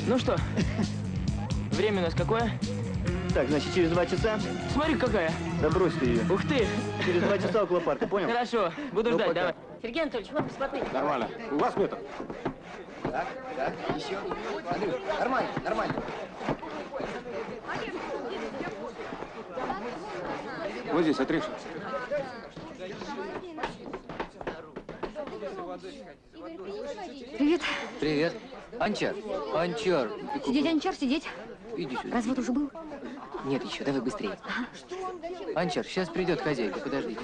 Ну что, время у нас какое? Так, значит, через 2 часа. Смотри, какая. Да брось ты ее. Ух ты. Через 2 часа около парка, понял? Хорошо, буду Ну, ждать, пока. давай. Сергей Анатольевич, вам бесплатный. Нормально. У вас метр. Так, еще. Андрюш, нормально, нормально. Вот здесь, отрежь. Привет. Привет. Анчар. Анчар. Сидеть, Анчар, сидеть. Иди сюда. Развод уже был? Нет, еще, давай быстрее. Анчар, сейчас придет хозяйка, подождите.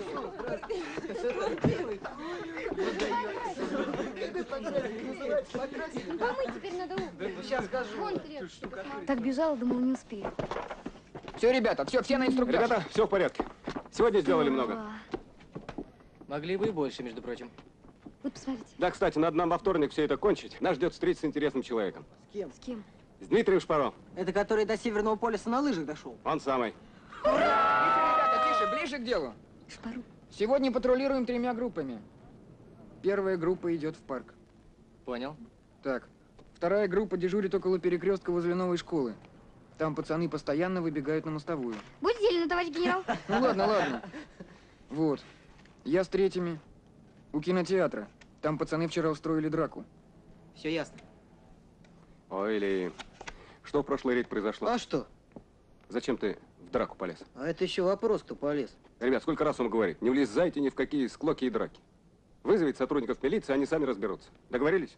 Помыть теперь надо. Сейчас скажу. Так бежала, думала, не успею. Все, ребята, все на инструктаж. Ребята, все в порядке. Сегодня сделали много. Могли бы и больше, между прочим. Вот посмотрите. Да, кстати, надо нам во вторник все это кончить. Нас ждет встретиться с интересным человеком. С кем? С Дмитрием Шпаро. Это который до Северного полюса на лыжах дошел? Он самый. Тише, ребята, тише, ближе к делу. Шпару. Сегодня патрулируем 3 группами. Первая группа идет в парк. Понял. Так, вторая группа дежурит около перекрестка возле новой школы. Там пацаны постоянно выбегают на мостовую. Будь зелено, товарищ генерал. Ну ладно, ладно. Вот. Я с третьими. У кинотеатра. Там пацаны вчера устроили драку. Все ясно. Ой, Ли. Что в прошлый рейд произошло? А что? Зачем ты в драку полез? А это еще вопрос, кто полез. Ребят, сколько раз он говорит, не влезайте ни в какие склоки и драки. Вызовите сотрудников милиции, они сами разберутся. Договорились?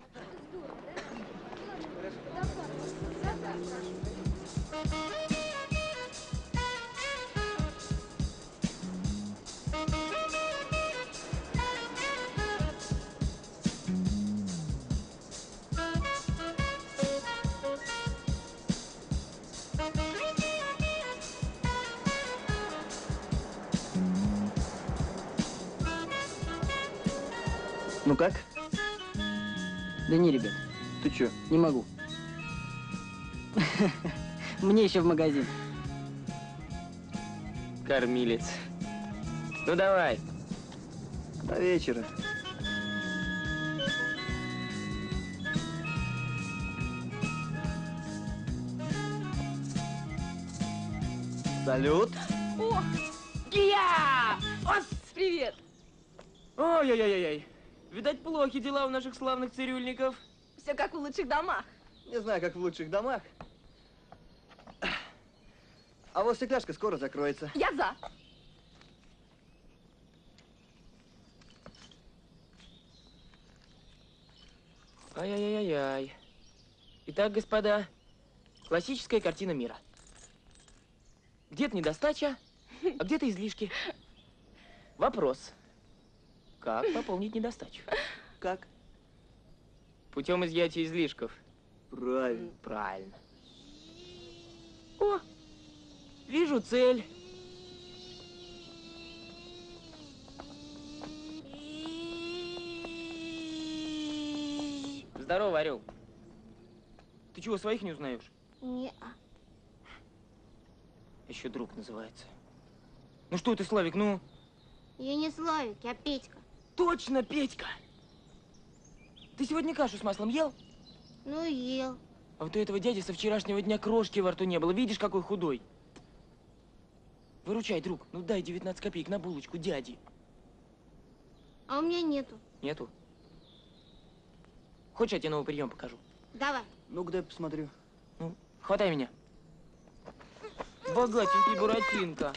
Ну как? Да не, ребят, Ты чё? не могу. Мне еще в магазин. Кормилец. Ну давай. До вечера. Салют. О, я! Ос, привет! Ой-ой-ой-ой. Видать, плохи дела у наших славных цирюльников. Все как в лучших домах. Не знаю, как в лучших домах. А вот стекляшка скоро закроется. Я за. Ай-яй-яй-яй. Итак, господа, классическая картина мира. Где-то недостача, а где-то излишки. Вопрос. Как пополнить недостачу? Как? Путем изъятия излишков. Правильно. Правильно. О, вижу цель. Здорово, Орел. Ты чего, своих не узнаешь? Не-а. Еще друг называется. Ну что ты, Славик, ну? Я не Славик, я Петька. Точно, Петька! Ты сегодня кашу с маслом ел? Ну, ел. А вот у этого дяди со вчерашнего дня крошки во рту не было. Видишь, какой худой? Выручай, друг. Ну дай 19 копеек на булочку дяди. А у меня нету. Нету? Хочешь, я тебе новый прием покажу? Давай. Ну-ка, дай посмотрю. Ну, хватай меня. Богатенький Буратинка.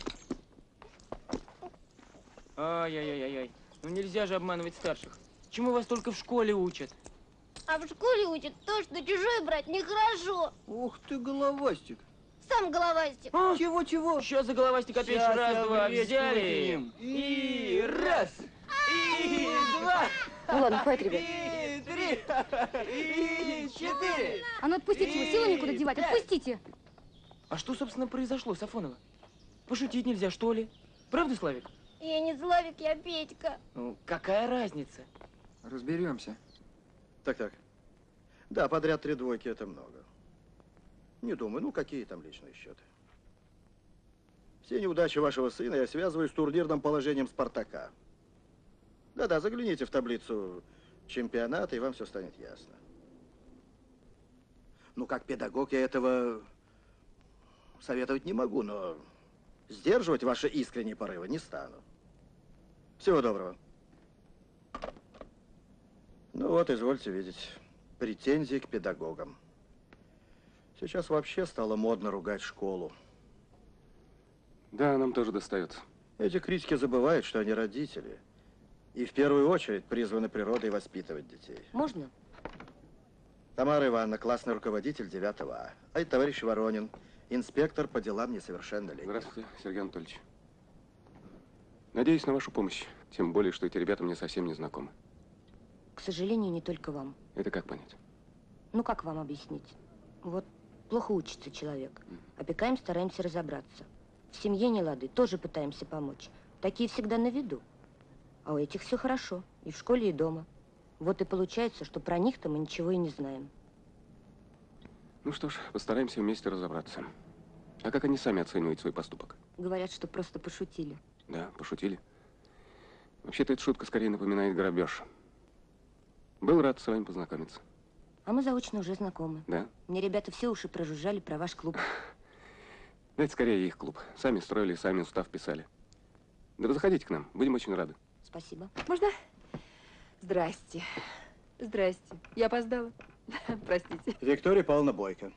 Ай-яй-яй-яй. Ну нельзя же обманывать старших. Чему вас только в школе учат? А в школе учат то, что чужое брать нехорошо. Ух ты, головастик. Сам головастик. А? Чего-чего? Сейчас за головастик отвечу. Щас Раз, я два, в речку взяли. выкинем. И раз. И два. Ну ладно, хватит, ребят. И три. И четыре. А ну отпустите его, силу некуда девать, отпустите. А что, собственно, произошло, Сафонова? Пошутить нельзя, что ли? Правда, Славик? Я не Славик, я Петька. Ну, какая разница? Разберемся. Так. Да, подряд 3 двойки это много. Не думаю, ну какие там личные счеты. Все неудачи вашего сына я связываю с турнирным положением Спартака. Да-да, загляните в таблицу чемпионата, и вам все станет ясно. Ну, как педагог я этого советовать не могу, но сдерживать ваши искренние порывы не стану. Всего доброго. Ну вот, извольте видеть, претензии к педагогам. Сейчас вообще стало модно ругать школу. Да, нам тоже достается. Эти критики забывают, что они родители. И в первую очередь призваны природой воспитывать детей. Можно? Тамара Ивановна, классный руководитель 9 А. А это товарищ Воронин, инспектор по делам несовершеннолетних. Здравствуйте, Сергей Анатольевич. Надеюсь на вашу помощь. Тем более, что эти ребята мне совсем не знакомы. К сожалению, не только вам. Это как понять? Ну, как вам объяснить? Вот плохо учится человек. Опекаем, стараемся разобраться. В семье не лады, тоже пытаемся помочь. Такие всегда на виду. А у этих все хорошо. И в школе, и дома. Вот и получается, что про них-то мы ничего и не знаем. Ну что ж, постараемся вместе разобраться. А как они сами оценивают свой поступок? Говорят, что просто пошутили. Да, пошутили. Вообще-то эта шутка скорее напоминает грабеж. Был рад с вами познакомиться. А мы заочно уже знакомы. Да? Мне ребята все уши прожужжали про ваш клуб. Да, это скорее их клуб. Сами строили, сами устав писали. Да вы заходите к нам, будем очень рады. Спасибо. Можно? Здрасте. Здрасте. Я опоздала. Простите. Виктория Павловна Бойко.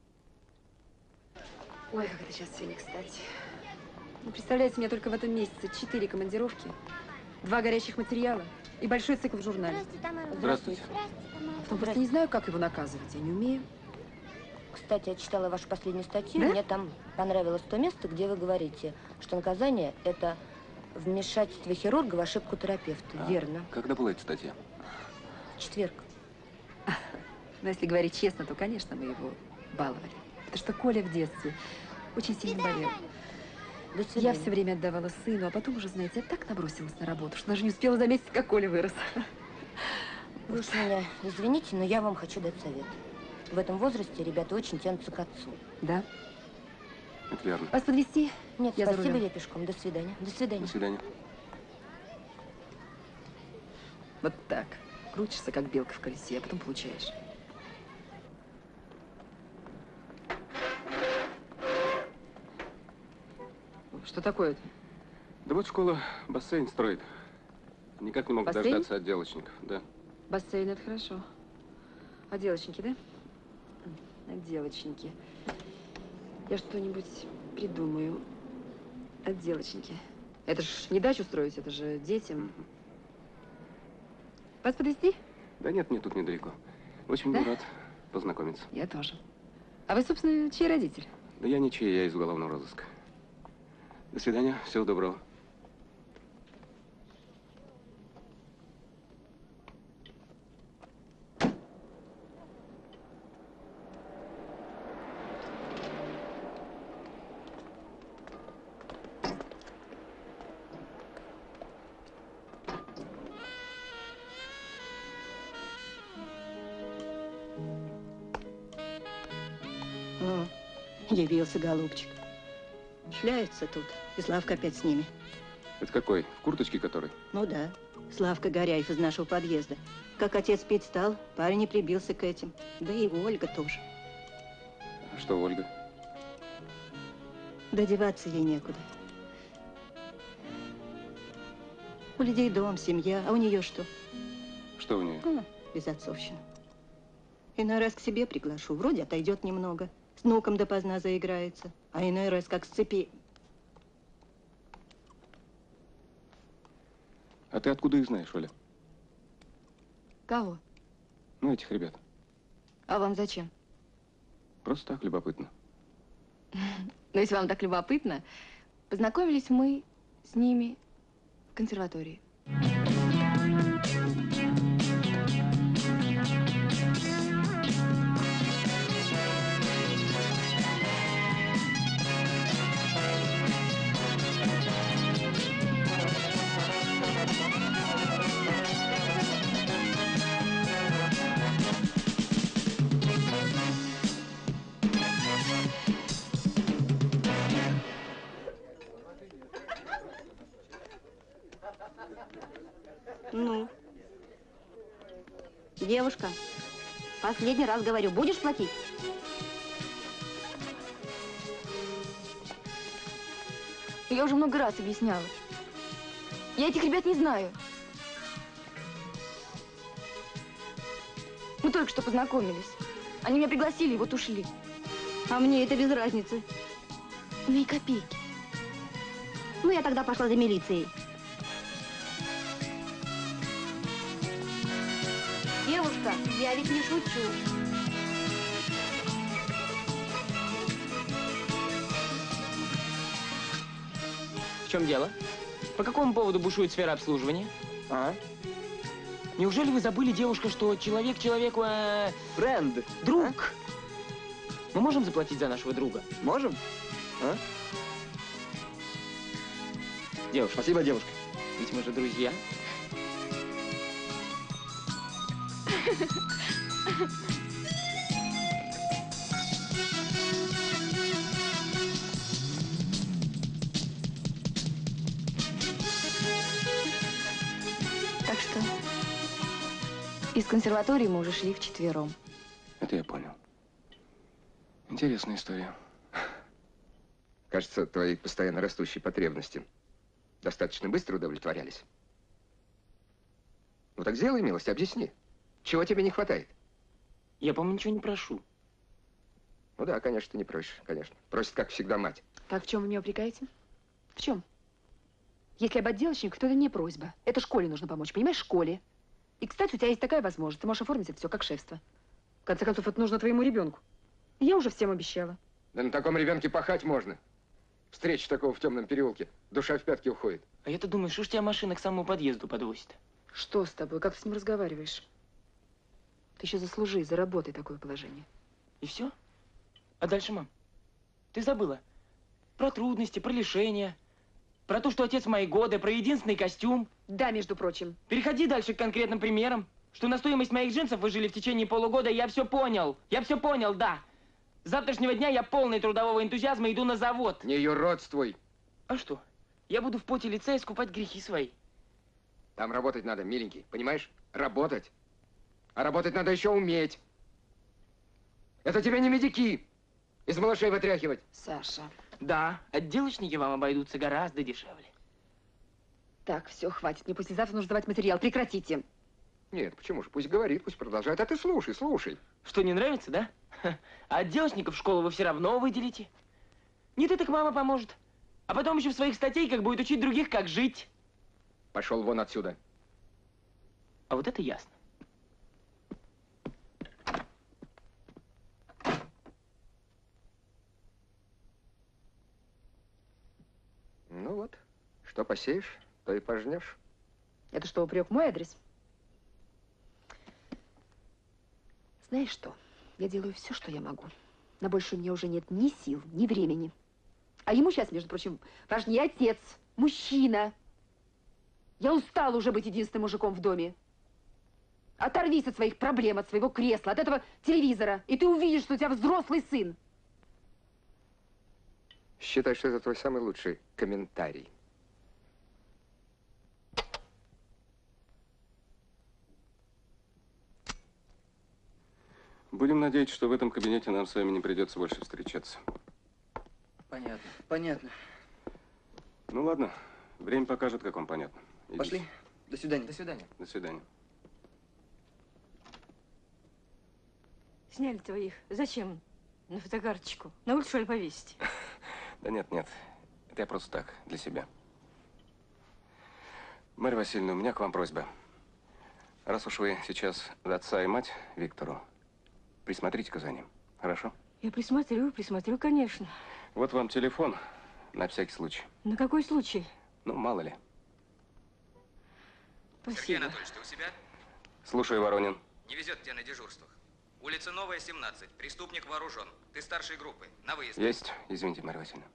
Ой, как это сейчас все не кстати. Ну, представляете, у меня только в этом месяце 4 командировки, 2 горячих материала и большой цикл в журнале. Здравствуйте. Потом просто не знаю, как его наказывать, я не умею. Кстати, я читала вашу последнюю статью, Да? Мне там понравилось то место, где вы говорите, что наказание – это вмешательство хирурга в ошибку терапевта. Верно. Когда была эта статья? В четверг. Но если говорить честно, то, конечно, мы его баловали. Потому что Коля в детстве очень сильно болел. До Я свидания. все время отдавала сыну, а потом уже, знаете, я так набросилась на работу, что даже не успела заметить, как Коля вырос. Вы уж меня извините, но я вам хочу дать совет. В этом возрасте ребята очень тянутся к отцу. Да? Это верно. Вас подвезти? Нет, Я за спасибо, рулем. я пешком. До свидания. До свидания. До свидания. Вот так. Крутишься, как белка в колесе, а потом получаешь. Что такое-то? Да вот школа бассейн строит. Никак не могут Бассейн? дождаться отделочников. Да. Бассейн, это хорошо. Отделочники, да? Отделочники. Я что-нибудь придумаю. Отделочники. Это ж не дачу строить, это же детям. Вас подвезти? Да нет, мне тут недалеко. Очень Да? был рад познакомиться. Я тоже. А вы, собственно, чей родитель? Да я ничей, я из уголовного розыска. До свидания, всего доброго. О, явился голубчик. Шляется тут, и Славка опять с ними. Это какой? В курточке который? Ну да, Славка Горяев из нашего подъезда. Как отец пить стал, парень не прибился к этим. Да и Ольга тоже. А что, Ольга? Да деваться ей некуда. У людей дом, семья, а у нее что? Что у нее? Безотцовщина. Иной раз к себе приглашу, вроде отойдет немного. С внуком допоздна заиграется. А иной раз как с цепи. А ты откуда их знаешь, Оля? Кого? Ну, этих ребят. А вам зачем? Просто так, любопытно. Ну, если вам так любопытно, познакомились мы с ними в консерватории. Ну? Девушка, последний раз говорю, будешь платить? Я уже много раз объясняла. Я этих ребят не знаю. Мы только что познакомились. Они меня пригласили и вот ушли. А мне это без разницы. Ну и копейки. Ну, я тогда пошла за милицией. Девушка, я ведь не шучу. В чем дело? По какому поводу бушует сфера обслуживания? А? Неужели вы забыли, девушка, что человек человеку... Френд. Друг! Мы можем заплатить за нашего друга? Можем? А? Девушка. Спасибо, девушка. Ведь мы же друзья. Так что из консерватории мы уже шли вчетвером. Это я понял. Интересная история. Кажется, твои постоянно растущие потребности достаточно быстро удовлетворялись. Ну так сделай милость, объясни. Чего тебе не хватает? Я, по-моему, ничего не прошу. Ну да, конечно, ты не просишь, конечно. Просит, как всегда, мать. Так в чем вы меня упрекаете? В чем? Если об отделочнике, то это не просьба. Это школе нужно помочь, понимаешь, школе. И, кстати, у тебя есть такая возможность. Ты можешь оформить это все как шефство. В конце концов, это нужно твоему ребенку. Я уже всем обещала. Да на таком ребенке пахать можно. Встреча такого в темном переулке. Душа в пятки уходит. А я-то думаю, что ж тебя машина к самому подъезду подвозит? Что с тобой? Как ты с ним разговариваешь? Ты еще заслужи, заработай такое положение. И все? А дальше, мам? Ты забыла? Про трудности, про лишения, про то, что отец мои годы, про единственный костюм. Да, между прочим. Переходи дальше к конкретным примерам. Что на стоимость моих джинсов вы жили в течение полугода, я все понял. Я все понял, да. С завтрашнего дня я полный трудового энтузиазма иду на завод. Не юродствуй. А что? Я буду в поте лица искупать грехи свои. Там работать надо, миленький, понимаешь? Работать. А работать надо еще уметь. Это тебе не медики. Из малышей вытряхивать. Саша. Да, отделочники вам обойдутся гораздо дешевле. Так, все, хватит. Мне послезавтра нужно давать материал. Прекратите. Нет, почему же? Пусть говорит, пусть продолжает. А ты слушай, слушай. Что, не нравится, да? Ха. А отделочников в школу вы все равно выделите. Не ты, так мама поможет. А потом еще в своих статейках будет учить других, как жить. Пошел вон отсюда. А вот это ясно. Ну вот, что посеешь, то и пожнешь. Это что, упрек в мой адрес? Знаешь что? Я делаю все, что я могу. На больше у меня уже нет ни сил, ни времени. А ему сейчас, между прочим, важнее отец, мужчина. Я устала уже быть единственным мужиком в доме. Оторвись от своих проблем, от своего кресла, от этого телевизора, и ты увидишь, что у тебя взрослый сын. Считай, что это твой самый лучший комментарий. Будем надеяться, что в этом кабинете нам с вами не придется больше встречаться. Понятно, понятно. Ну ладно, время покажет, как вам понятно. Идите. Пошли. До свидания. До свидания. До свидания. Сняли твоих. Зачем? На фотокарточку. На улицу, что ли, повесить? Да нет, нет. Это я просто так, для себя. Марья Васильевна, у меня к вам просьба. Раз уж вы сейчас отца и мать Виктору, присмотрите-ка за ним. Хорошо? Я присмотрю, конечно. Вот вам телефон, на всякий случай. На какой случай? Ну, мало ли. Спасибо. Сергей Анатольевич, ты у себя? Слушаю, Воронин. Не везет тебе на дежурствах. Улица Новая, 17. Преступник вооружен. Ты старшей группы. На выезд. Есть. Извините, Марья Васильевна.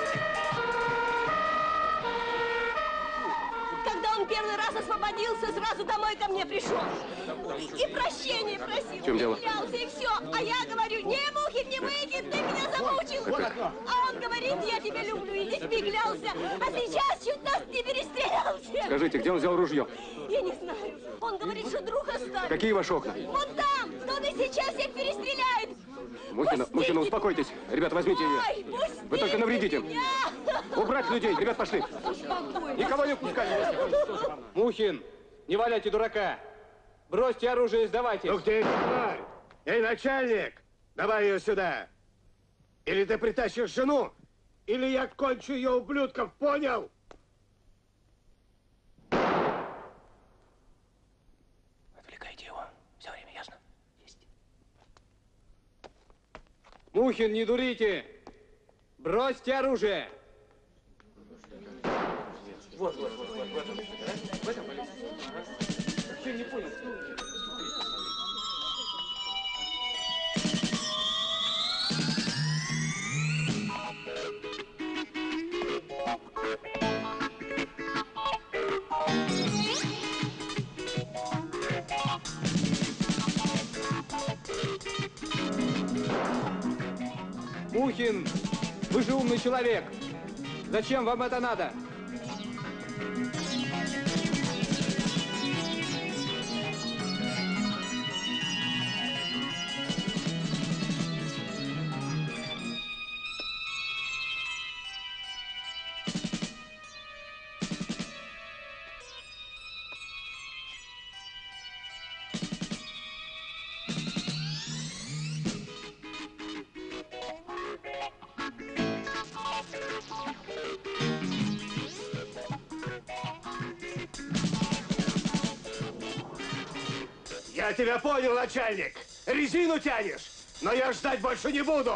Когда он первый раз освободился, сразу сразу домой ко мне пришел. И прощения просил. В чем дело? Клялся, и все. А я говорю, не, Мухин, не выйдет, ты меня замучил. А он говорит, я тебя люблю, и ты себе клялся. А сейчас чуть нас не перестрелял всех. Скажите, где он взял ружье? Я не знаю. Он говорит, что друг оставил. Какие ваши окна? Вот там, но он и сейчас всех перестреляет. Мухина, успокойтесь. Ребят, возьмите ее. Ой, пустите Вы только навредите. меня. Убрать людей. Ребят, пошли. Успокойся. Никого не пускать. Мухин, не валяйте дурака. Бросьте оружие и сдавайтесь. Ух ты, тварь! Эй, начальник, давай ее сюда. Или ты притащишь жену, или я кончу ее ублюдков, понял? Отвлекайте его. Все время, ясно? Есть. Мухин, не дурите. Бросьте оружие. Вот. В этом полез. Ты не понял, что... Мухин, вы же умный человек. Зачем вам это надо? Я тебя понял, начальник. Резину тянешь, но я ждать больше не буду.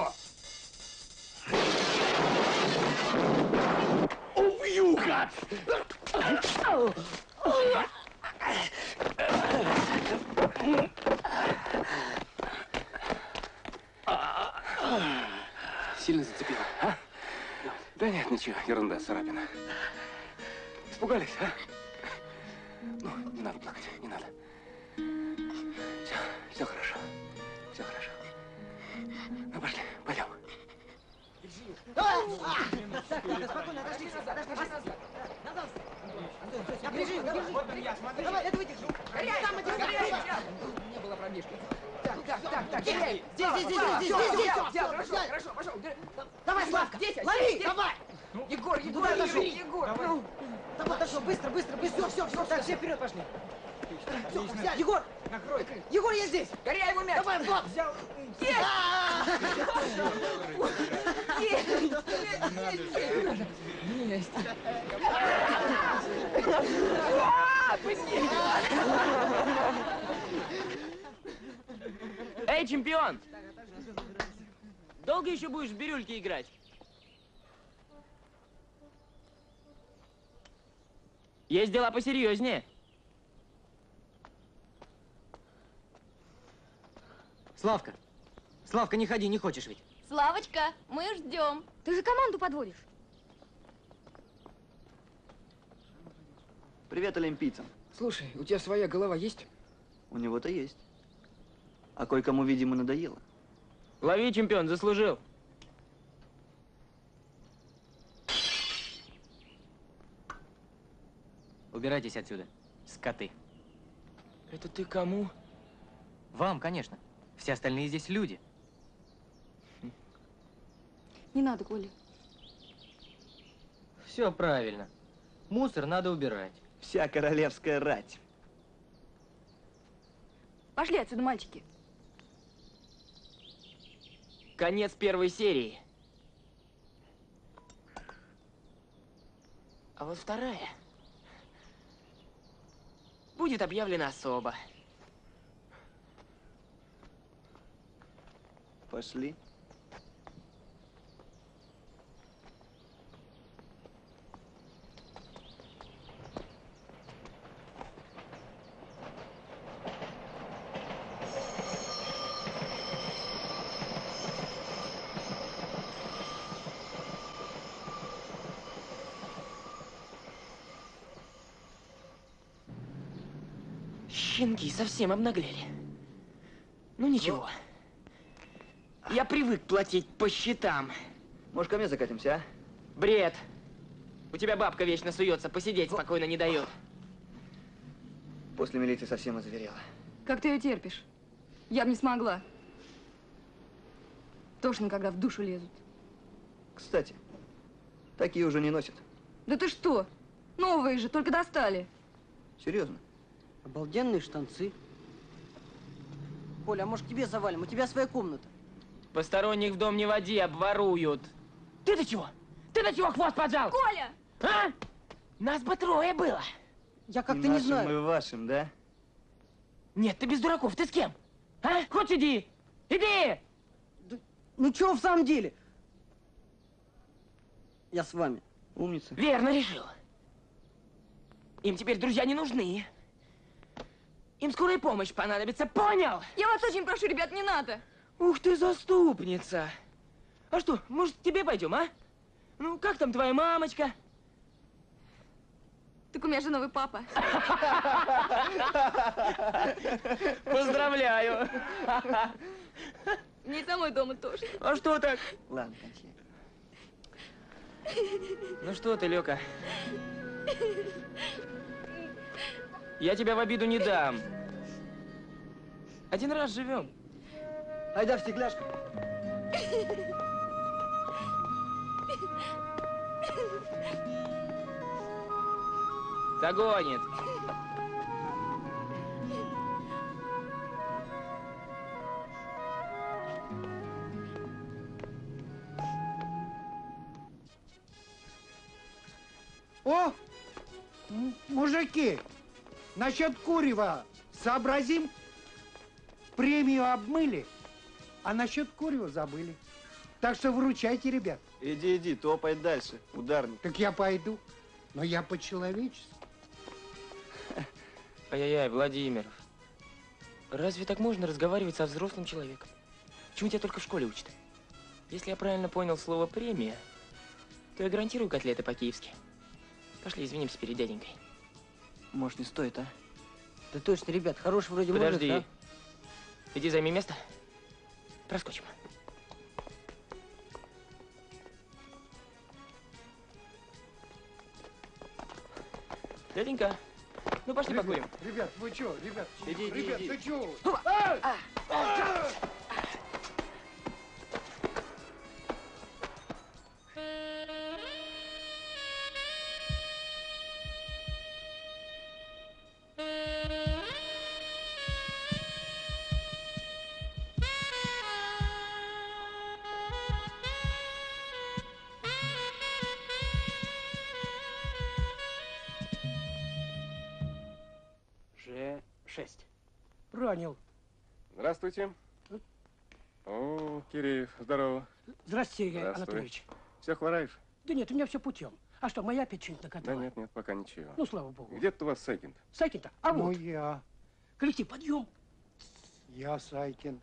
Убью, гад! Сильно зацепило, а? Да нет, ничего, ерунда, царапина. Испугались, а? Ну, не надо плакать, не надо. Все хорошо, все хорошо. Ну, пошли, пойдем. Спокойно, отошли назад. Бежи. Давай, это вытяжи. Не было пробежки. Так. Здесь. Хорошо, пошел. Давай, Славка, лови, давай. Егор. Давай, дошел, быстро. Все. Так, все вперед пошли. Все, взяли. Егор, накрой. Егор, я здесь. Горяй его мяч. Давай, Влад. Взял. Есть. Эй, чемпион! Долго еще будешь в бирюльке играть? Есть дела посерьезнее. Славка, не ходи, не хочешь ведь? Славочка, мы ждем. Ты же команду подводишь. Привет олимпийцам. Слушай, у тебя своя голова есть? У него-то есть. А кое-кому, видимо, надоело. Лови, чемпион, заслужил. Убирайтесь отсюда, скоты. Это ты кому? Вам, конечно. Все остальные здесь люди. Не надо, Коля. Все правильно. Мусор надо убирать. Вся королевская рать. Пошли отсюда, мальчики. Конец первой серии. А вот вторая будет объявлена особо. Пошли. Щенки совсем обнаглели. Ну ничего. Я привык платить по счетам. Может, ко мне закатимся, а? Бред. У тебя бабка вечно суется, посидеть спокойно не дает. После милиции совсем озверела. Как ты ее терпишь? Я бы не смогла. Тошно, когда в душу лезут. Кстати, такие уже не носят. Да ты что? Новые же, только достали. Серьезно? Обалденные штанцы. Коля, а может, к тебе завалим? У тебя своя комната. Посторонних в дом не води, обворуют. Ты-то чего? Ты-то чего хвост поджал? Коля! А? Нас бы трое было. Я как-то не знаю. Нашим и вашим, да? Нет, ты без дураков. Ты с кем? А? Хоть иди. Иди! Да, ну чего в самом деле? Я с вами. Умница. Верно решил. Им теперь друзья не нужны. Им скорая помощь понадобится, понял? Я вас очень прошу, ребят, не надо. Ух ты, заступница. А что, может, к тебе пойдем, а? Ну, как там твоя мамочка? Так у меня же новый папа. Поздравляю. Мне и самой дома тоже. А что так? Ладно, кончай. Ну что ты, Лёка? Я тебя в обиду не дам. Один раз живем. Айда в стекляшку. Догонит. О, мужики, насчет курева сообразим? Премию обмыли, а насчет курева забыли. Так что выручайте, ребят. Иди, топай дальше, ударник. Так я пойду, но я по-человечески. Ай-яй-яй, Владимиров. Разве так можно разговаривать со взрослым человеком? Чему тебя только в школе учат? Если я правильно понял слово «премия», то я гарантирую котлеты по-киевски. Пошли, извинимся перед дяденькой. Может, не стоит, а? Да точно, ребят, хороший вроде Подожди. мужик, Иди займи место. Проскочим. Дяденька, ну пошли покурим. Ребят, вы чё, ребят? Иди, ребят, иди. ты чё? Ж6. Ранил. Здравствуйте. О, Киреев, здорово. Здравствуйте, Сергей Здравствуй. Анатольевич. Все хвораешь? Да нет, у меня все путем. А что, моя опять что-нибудь Да накатала? нет, пока ничего. Ну, слава богу. Где-то у вас Сайкин? Сайкин-то? А Ну, вот. я. Коллектив, подъем. Я Сайкин.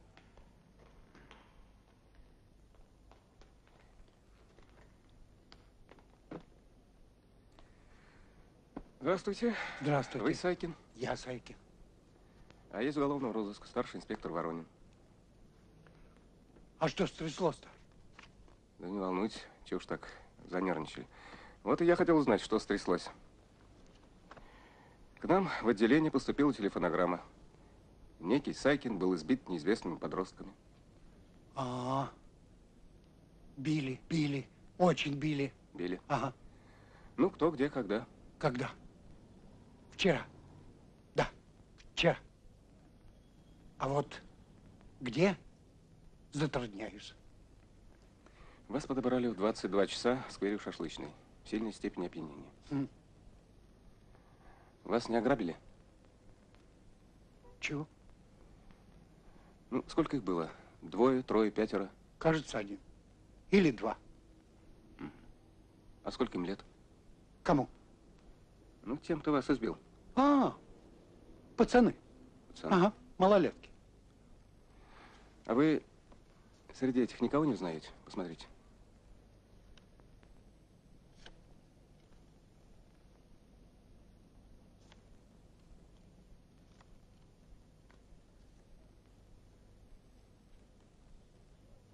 Здравствуйте. Здравствуйте. Вы Сайкин? Я Сайкин. А есть уголовного розыска, старший инспектор Воронин. А что стряслось-то? Да не волнуйтесь, чего уж так занервничали. Вот и я хотел узнать, что стряслось. К нам в отделение поступила телефонограмма. Некий Сайкин был избит неизвестными подростками. А, били, очень били. Били. Ага. Ну, кто, где, когда. Когда? Вчера. Да, вчера. А вот где? Затрудняюсь. Вас подобрали в 22 часа в сквере Шашлычной. В сильной степени опьянения. Вас не ограбили? Чего? Ну, сколько их было? 2, 3, 5? Кажется, 1. Или 2. А сколько им лет? Кому? Ну, тем, кто вас избил. А, пацаны. Пацаны. Ага, малолетки. А вы среди этих никого не знаете? Посмотрите.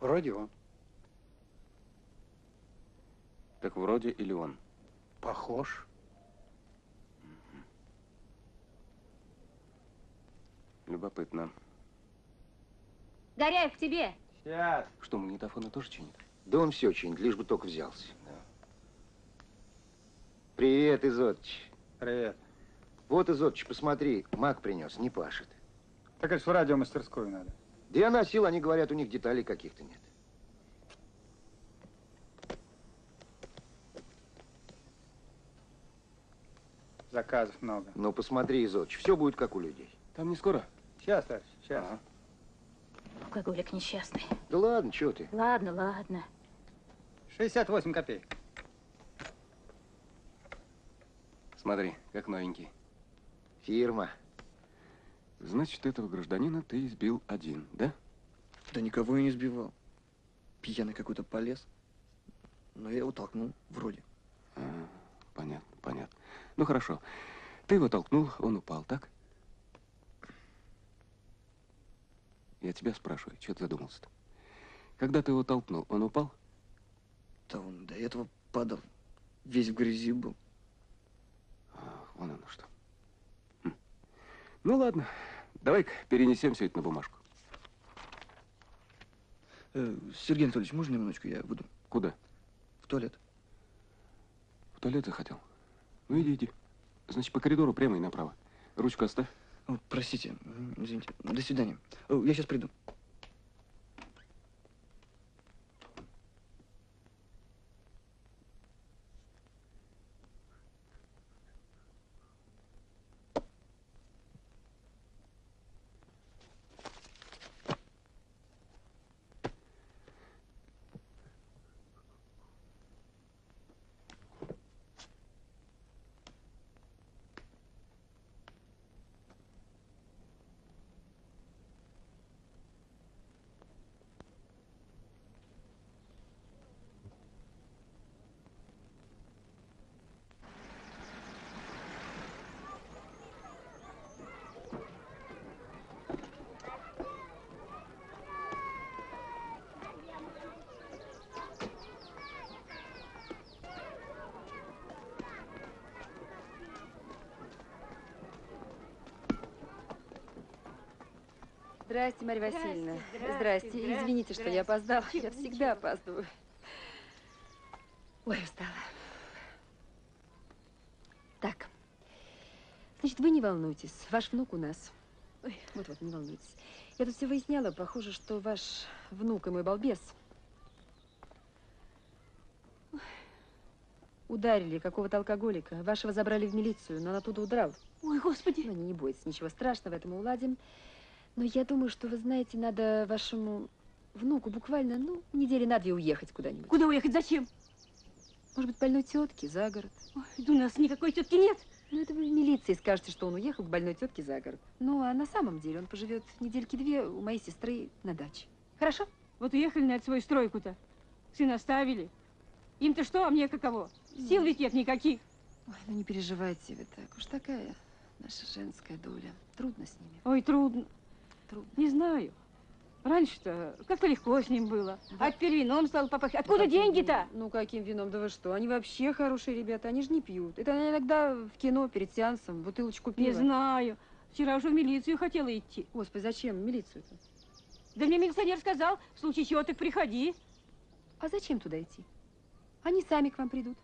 Вроде он. Так вроде или он? Похож. Любопытно. Горяев, к тебе. Сейчас. Что, магнитофоны тоже чинят? Да он все чинит, лишь бы только взялся. Да. Привет, Изотыч. Привет. Вот, Изотыч, посмотри, Мак принес, не пашет. Так это ж в радиомастерскую надо. Да я носил, они говорят, у них деталей каких-то нет. Заказов много. Ну, посмотри, Изотыч, все будет как у людей. Там не скоро? Сейчас, товарищ, сейчас. Ага. Алкоголик несчастный. Да ладно, чего ты? Ладно, ладно. 68 копеек. Смотри, как новенький. Фирма. Значит, этого гражданина ты избил один, да? Да никого я не сбивал. Пьяный какой-то полез. Но я его толкнул, вроде. Понятно, понятно. Ну, хорошо. Ты его толкнул, он упал, так? Я тебя спрашиваю, что ты задумался-то? Когда ты его толкнул, он упал? Да он до этого падал. Весь в грязи был. Ах, вон оно что. Ну, ладно. Давай-ка перенесем все это на бумажку. Сергей Анатольевич, можно минуточку, я выйду? Куда? В туалет. В туалет захотел? Ну, иди, иди. Значит, по коридору прямо и направо. Ручку оставь. О, простите, извините. До свидания. Я сейчас приду. Здрасте, Марья Васильевна. Здрасте. Извините, что я опоздала. Я всегда опаздываю. Ой, устала. Так. Значит, вы не волнуйтесь. Ваш внук у нас. Вот-вот, не волнуйтесь. Я тут все выясняла. Похоже, что ваш внук и мой балбес ударили какого-то алкоголика. Вашего забрали в милицию, но он оттуда удрал. Ой, Господи. Ну, не бойтесь, ничего страшного, это мы уладим. Но я думаю, что, вы знаете, надо вашему внуку буквально, ну, недели на 2 уехать куда-нибудь. Куда уехать? Зачем? Может быть, больной тетке за город. Ой, да у нас никакой тетки нет. Ну, это вы в милиции скажете, что он уехал к больной тетке за город. Ну, а на самом деле он поживет недельки 2 у моей сестры на даче. Хорошо? Вот уехали на эту свою стройку-то. Сына оставили. Им-то что, а мне каково? Сил ведь нет никаких. Ой, ну не переживайте вы так. Уж такая наша женская доля. Трудно с ними. Ой, трудно. Трудно. Не знаю. Раньше-то как-то легко с ним было. Да. А теперь вином стал попахивать. Откуда деньги-то? Ну, каким вином? Да вы что? Они вообще хорошие ребята. Они же не пьют. Это они иногда в кино перед сеансом бутылочку пива. Не знаю. Вчера уже в милицию хотела идти. Господи, зачем в милицию-то? Да мне милиционер сказал, в случае чего так приходи. А зачем туда идти? Они сами к вам придут.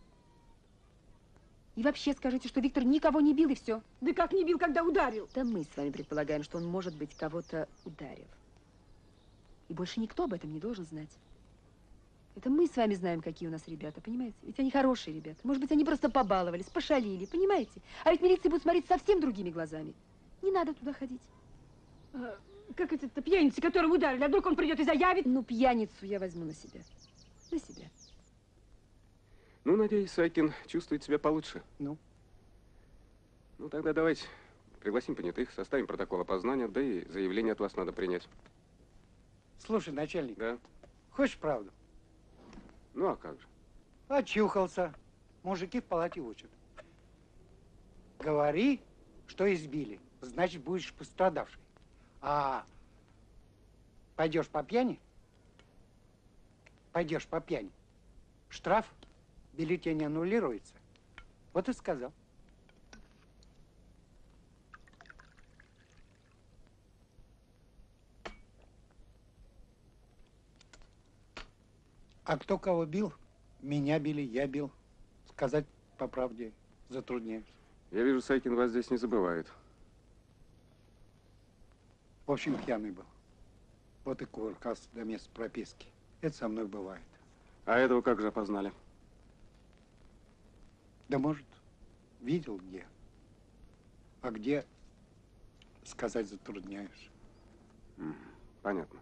И вообще скажите, что Виктор никого не бил, и все. Да как не бил, когда ударил? Да мы с вами предполагаем, что он, может быть, кого-то ударил. И больше никто об этом не должен знать. Это мы с вами знаем, какие у нас ребята, понимаете? Ведь они хорошие ребята. Может быть, они просто побаловались, пошалили, понимаете? А ведь милиция будет смотреть совсем другими глазами. Не надо туда ходить. Как это пьяница, которого ударили? А вдруг он придет и заявит? Ну, пьяницу я возьму на себя. На себя. Ну, надеюсь, Сайкин чувствует себя получше. Ну? Ну, тогда давайте пригласим понятых, составим протокол опознания, да и заявление от вас надо принять. Слушай, начальник. Да? Хочешь правду? Ну, а как же? Очухался. Мужики в палате учат. Говори, что избили. Значит, будешь пострадавший. А пойдешь по пьяни, пойдешь по пьяни, штраф, бюллетень аннулируется. Вот и сказал. А кто кого бил? Меня били, я бил. Сказать по правде затрудняюсь. Я вижу, Сайкин вас здесь не забывает. В общем, пьяный был. Вот и кувыркался до места прописки. Это со мной бывает. А этого как же опознали? Да может, видел где. А где, сказать затрудняюсь. Понятно.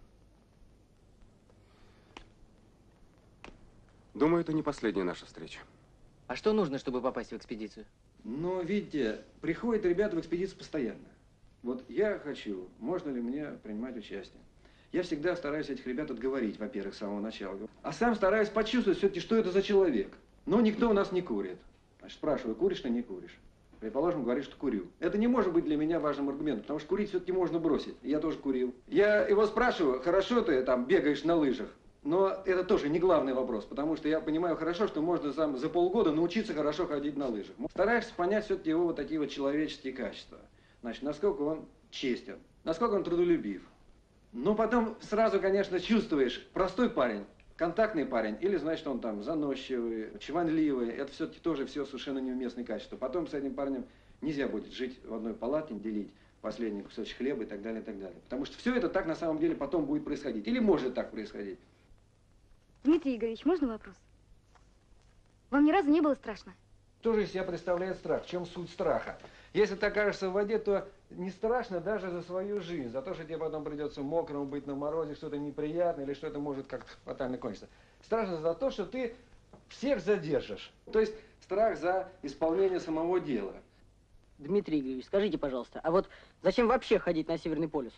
Думаю, это не последняя наша встреча. А что нужно, чтобы попасть в экспедицию? Но, видите, приходят ребята в экспедицию постоянно. Вот я хочу, можно ли мне принимать участие? Я всегда стараюсь этих ребят отговорить, во-первых, с самого начала. А сам стараюсь почувствовать все-таки, что это за человек. Но никто у нас не курит. Значит, спрашиваю, куришь ты, не куришь? Предположим, говоришь, что курю. Это не может быть для меня важным аргументом, потому что курить все-таки можно бросить. Я тоже курил. Я его спрашиваю, хорошо ты там бегаешь на лыжах? Но это тоже не главный вопрос, потому что я понимаю хорошо, что можно сам за полгода научиться хорошо ходить на лыжах. Стараешься понять все-таки его вот такие вот человеческие качества. Значит, насколько он честен, насколько он трудолюбив. Но потом сразу, конечно, чувствуешь, простой парень, контактный парень, или, значит, он там заносчивый, чванливый. Это все-таки тоже все совершенно неуместные качества. Потом с этим парнем нельзя будет жить в одной палатке, делить последний кусочек хлеба и так далее, и так далее. Потому что все это так на самом деле потом будет происходить. Или может так происходить. Дмитрий Игоревич, можно вопрос? Вам ни разу не было страшно? Что же из себя представляет страх? В чем суть страха? Если ты окажешься в воде, то не страшно даже за свою жизнь, за то, что тебе потом придется мокрому быть на морозе, что-то неприятное, или что-то может как-то фатально кончиться. Страшно за то, что ты всех задержишь. То есть страх за исполнение самого дела. Дмитрий Игоревич, скажите, пожалуйста, а вот зачем вообще ходить на Северный полюс?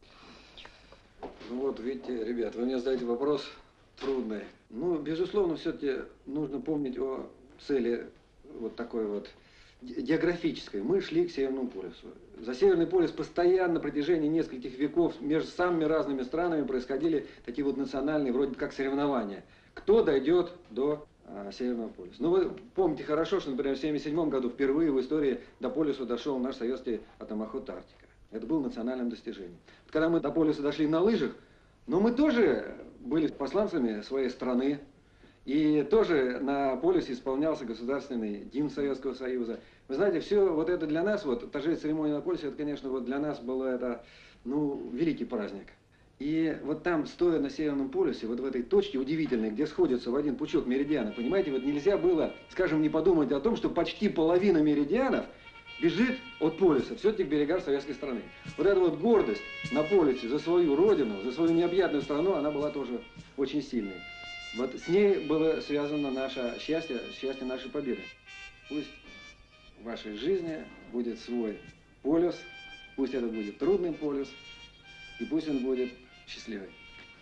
Ну вот, видите, ребят, вы мне задаете вопрос трудный. Ну, безусловно, все-таки нужно помнить о цели вот такой вот географической. Мы шли к Северному полюсу. За Северный полюс постоянно на протяжении нескольких веков между самыми разными странами происходили такие вот национальные, вроде как соревнования. Кто дойдет до Северного полюса? Ну, вы помните хорошо, что, например, в 1977 году впервые в истории до полюса дошел наш советский атомоход «Арктика». Это было национальным достижением. Когда мы до полюса дошли на лыжах, но мы тоже были посланцами своей страны, и тоже на полюсе исполнялся государственный гимн Советского Союза. Вы знаете, все вот это для нас, вот торжественная церемония на полюсе, это, конечно, вот для нас было это, ну, великий праздник. И вот там, стоя на Северном полюсе, вот в этой точке удивительной, где сходятся в один пучок меридианы, понимаете, вот нельзя было, скажем, не подумать о том, что почти половина меридианов бежит от полюса, все-таки к берегам советской страны. Вот эта вот гордость на полюсе за свою родину, за свою необъятную страну, она была тоже очень сильной. Вот с ней было связано наше счастье, счастье нашей победы. Пусть в вашей жизни будет свой полюс, пусть это будет трудный полюс, и пусть он будет счастливый.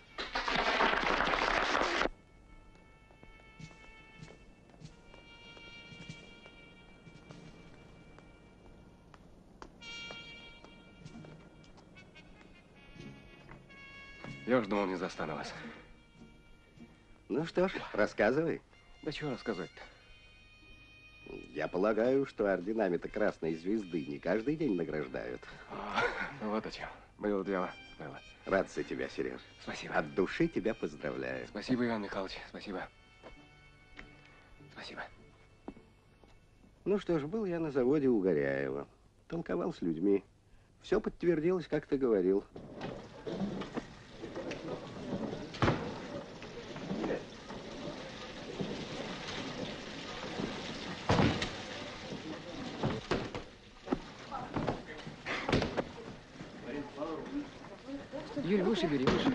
Я уж думал, не застану вас. Ну что ж, рассказывай. Да чего рассказать-то? Я полагаю, что орденами-то Красной Звезды не каждый день награждают. Вот о чем. Было дело. Было. Рад за тебя, Сереж. Спасибо. От души тебя поздравляю. Спасибо, Иван Михайлович. Спасибо. Спасибо. Ну что ж, был я на заводе у Горяева. Толковал с людьми. Все подтвердилось, как ты говорил. Юль, выше бери, выше.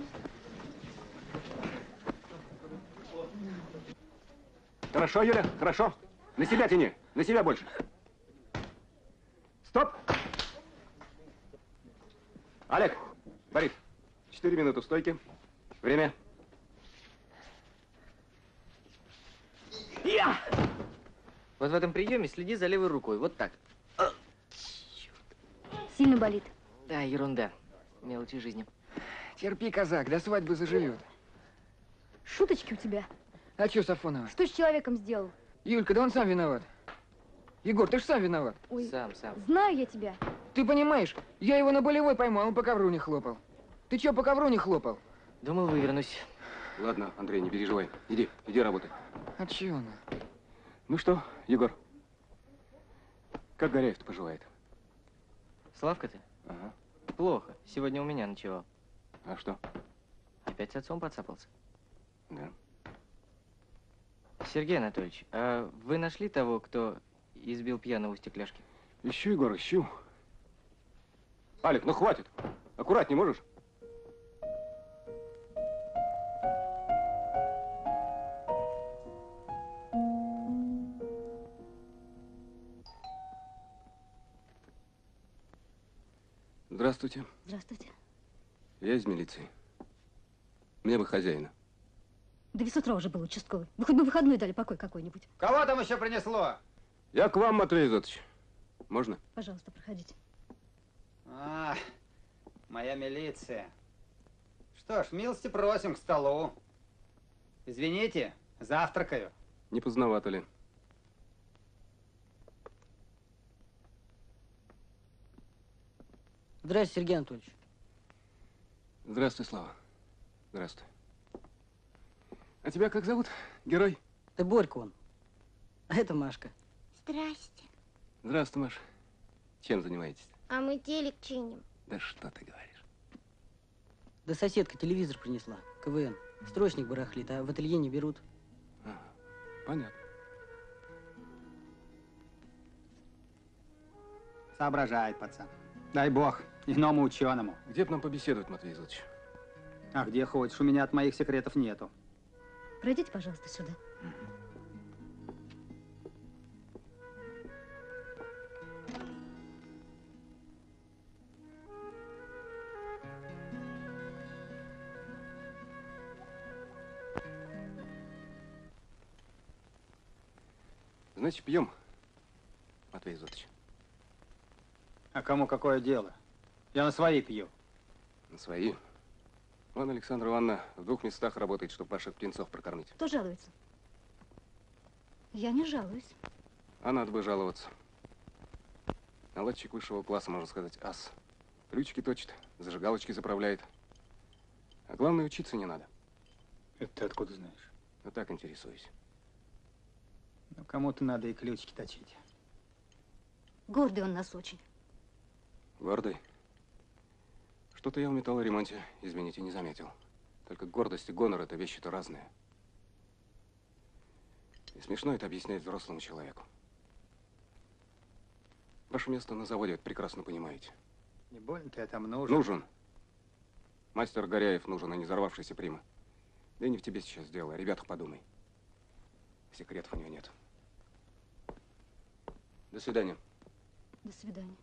Хорошо, Юля, хорошо. На себя тяни, на себя больше. Стоп! Олег, Борис, 4 минуты в стойке. Время. Я! Вот в этом приеме следи за левой рукой, вот так. Сильно болит? Да, ерунда. Мелочи жизни. Терпи, казак, до свадьбы заживет. Шуточки у тебя. А чё, Сафонова? Что с человеком сделал? Юлька, да он сам виноват. Егор, ты ж сам виноват. Ой, Сам. знаю я тебя. Ты понимаешь, я его на болевой поймал, он по ковру не хлопал. Ты чё по ковру не хлопал? Думал, вывернусь. Ладно, Андрей, не переживай. Иди работай. А чё она? Ну что, Егор? Как Горяев-то поживает? Славка-то? Ага. Плохо. Сегодня у меня ночевал. А что? Опять с отцом подцапался. Да. Сергей Анатольевич, а вы нашли того, кто избил пьяного у стекляшки? Ищу, Егор, ищу. Алик, ну хватит. Аккуратней можешь? Здравствуйте. Здравствуйте. Я из милиции. Мне бы хозяина. Да ведь с утра уже был участковый. Вы хоть бы выходной дали покой какой-нибудь. Кого там еще принесло? Я к вам, Матвей Изотович. Можно? Пожалуйста, проходите. А, моя милиция. Что ж, милости просим к столу. Извините, завтракаю. Не поздновато ли? Здравствуйте, Сергей Анатольевич. Здравствуй, Слава. Здравствуй. А тебя как зовут, герой? Да Борька он. А это Машка. Здрасте. Здравствуй, Маша. Чем занимаетесь? А мы телек чиним. Да что ты говоришь? Да соседка телевизор принесла. КВН. Строчник барахлит, а в ателье не берут. Ага, понятно. Соображает пацан. Дай бог, иному ученому. Где бы нам побеседовать, Матвей Изотович? А где хочешь, у меня от моих секретов нету. Пройдите, пожалуйста, сюда. Значит, пьем, Матвей Изотович. А кому какое дело? Я на свои пью. На свои. Вон Александра Ивановна в 2 местах работает, чтобы ваших птенцов прокормить. Кто жалуется? Я не жалуюсь. А надо бы жаловаться. Наладчик высшего класса, можно сказать, ас. Ключики точит, зажигалочки заправляет. А главное, учиться не надо. Это ты откуда знаешь? Ну так интересуюсь. Ну, кому-то надо и ключики точить. Гордый он нас очень. Гордый? Что-то я в металлоремонте, извините, не заметил. Только гордость и гонор – это вещи-то разные. И смешно это объяснять взрослому человеку. Ваше место на заводе, это прекрасно понимаете. Не больно ты там нужен? Нужен. Мастер Горяев нужен, а не взорвавшийся Прима. Да и не в тебе сейчас дело, о ребятах подумай. Секретов у него нет. До свидания. До свидания.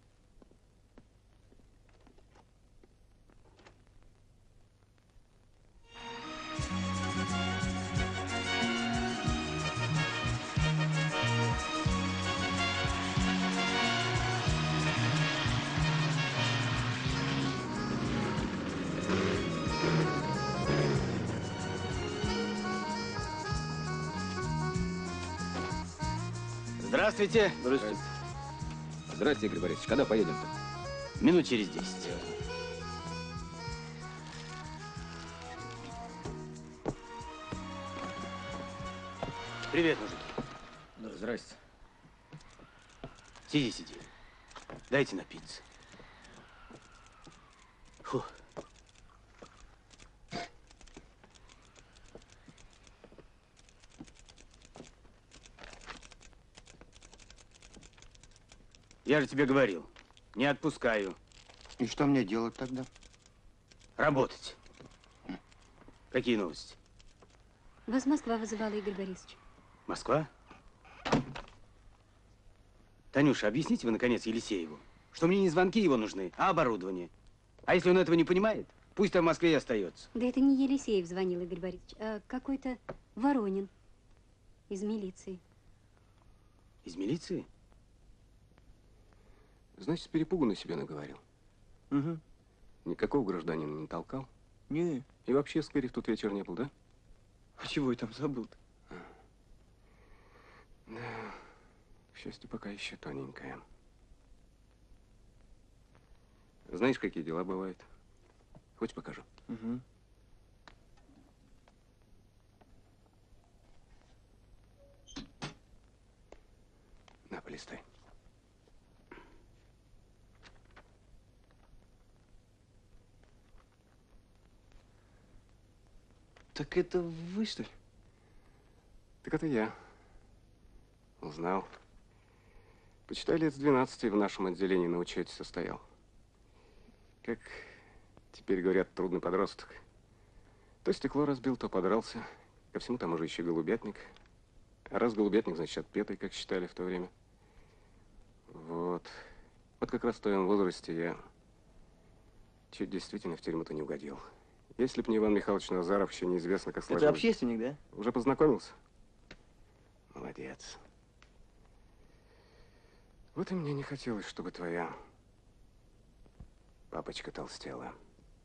Здравствуйте. Здравствуйте. Здравствуйте, Игорь Борисович. Когда поедем-то? Минут через 10. Привет, мужики. Здрасте. Сиди. Дайте напиться. Фу. Я же тебе говорил, не отпускаю. И что мне делать тогда? Работать. Какие новости? Вас Москва вызывала, Игорь Борисович. Москва? Танюша, объясните вы, наконец, Елисееву, что мне не звонки его нужны, а оборудование. А если он этого не понимает, пусть там в Москве и остается. Да это не Елисеев звонил, Игорь Борисович, а какой-то Воронин из милиции. Из милиции? Значит, с перепугу на себя наговорил. Угу. Никакого гражданина не толкал? Не. И вообще, Скорев тут вечер не был, да? А чего я там забыл-то? Да, к счастью, пока еще тоненькая. Знаешь, какие дела бывают? Хочешь, покажу? Угу. На, полистай. Так это вы, что ли? Так это я. Узнал. Почитай, лет с 12 в нашем отделении на учете состоял. Как теперь говорят, трудный подросток. То стекло разбил, то подрался. Ко всему тому же еще голубятник. А раз голубятник, значит, отпетый, как считали в то время. Вот. Вот как раз в твоем возрасте я чуть действительно в тюрьму-то не угодил. Если б не Иван Михайлович Назаров, еще неизвестно, как сложилось. Это общественник, да? Уже познакомился? Молодец. Вот и мне не хотелось, чтобы твоя папочка толстела.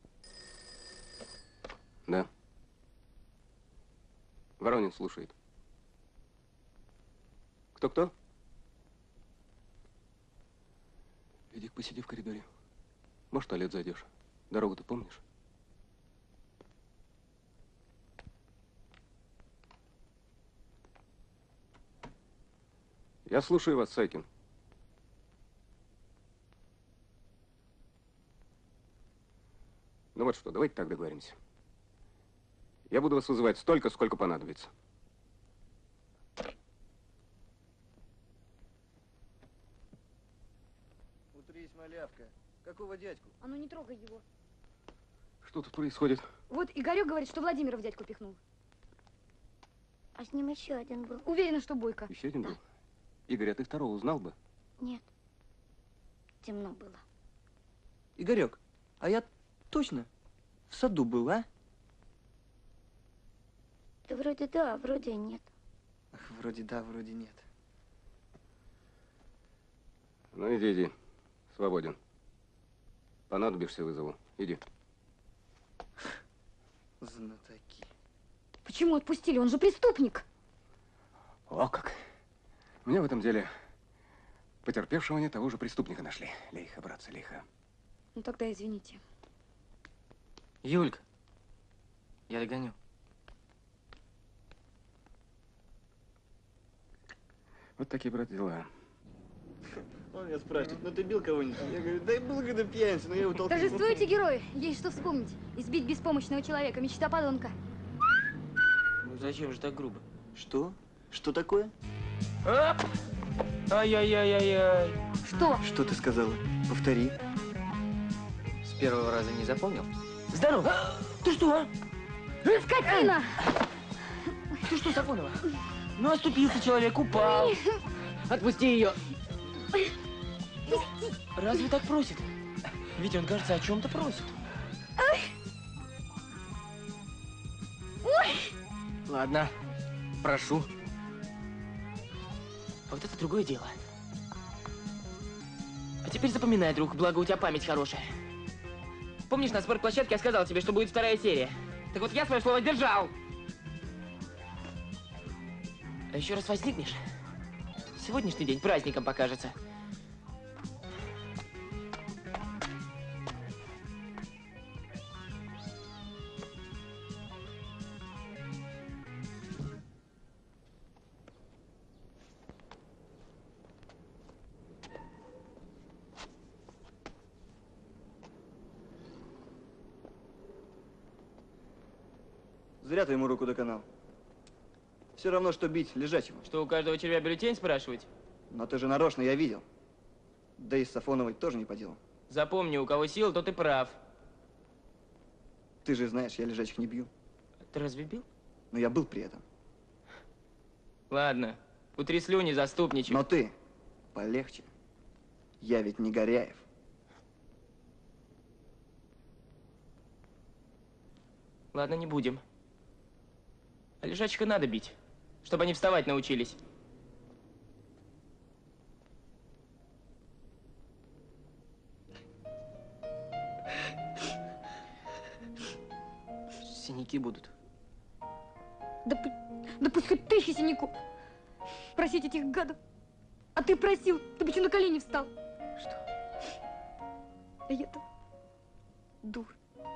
Да. Воронин слушает. Кто-кто? Иди-ка посиди в коридоре. Может, в туалет зайдешь. Дорогу-то помнишь? Я слушаю вас, Сайкин. Ну вот что, давайте так договоримся. Я буду вас вызывать столько, сколько понадобится. Утрись, малявка. Какого дядьку? А ну не трогай его. Что тут происходит? Вот Игорек говорит, что Владимира в дядьку пихнул. А с ним еще один был. Уверена, что Бойко. Еще один был? Игорь, а ты второго узнал бы? Нет. Темно было. Игорек, а я точно в саду был, а? Да вроде да, а вроде нет. Ах, вроде да, вроде нет. Ну, иди, иди. Свободен. Понадобишься, вызову. Иди. Знатоки. Почему отпустили? Он же преступник. О, как. Мне в этом деле потерпевшего нет, того же преступника нашли. Лихо, братцы, лихо. Ну тогда извините. Юлька, я догоню. Вот такие, брат, дела. Он меня спрашивает, ну ты бил кого-нибудь? Я говорю, да и был когда пьяница, но я его толкнул. Торжествуйте, герои. Есть что вспомнить. Избить беспомощного человека. Мечта подонка. Ну зачем же так грубо? Что? Что такое? Оп! Ай-яй-яй-яй-яй. Что? Что ты сказала? Повтори. С первого раза не запомнил? Здорово! Ты что, а? Скотина! Ты что, Сафонова? Ну, оступился человек, упал. Отпусти ее. Разве так просит? Ведь он, кажется, о чем-то просит. Ой! Ладно, прошу. А вот это другое дело. А теперь запоминай, друг, благо у тебя память хорошая. Помнишь, на спортплощадке я сказал тебе, что будет вторая серия? Так вот я свое слово держал. А еще раз возникнешь, сегодняшний день праздником покажется. Зря ты ему руку доконал. Все равно, что бить лежачего. Что, у каждого червя бюллетень спрашивать? Но ты же нарочно, я видел. Да и с Сафоновой тоже не по делу. Запомни, у кого сила, тот и прав. Ты же знаешь, я лежачих не бью. Ты разве бил? Но я был при этом. Ладно, утри слюни, заступничек. Но ты полегче. Я ведь не Горяев. Ладно, не будем. А лежачика надо бить, чтобы они вставать научились. Синяки будут. Да пусть хоть 1000 синяков. Просить этих гадов. А ты просил, ты почему на колени встал? Что? А я-то дура.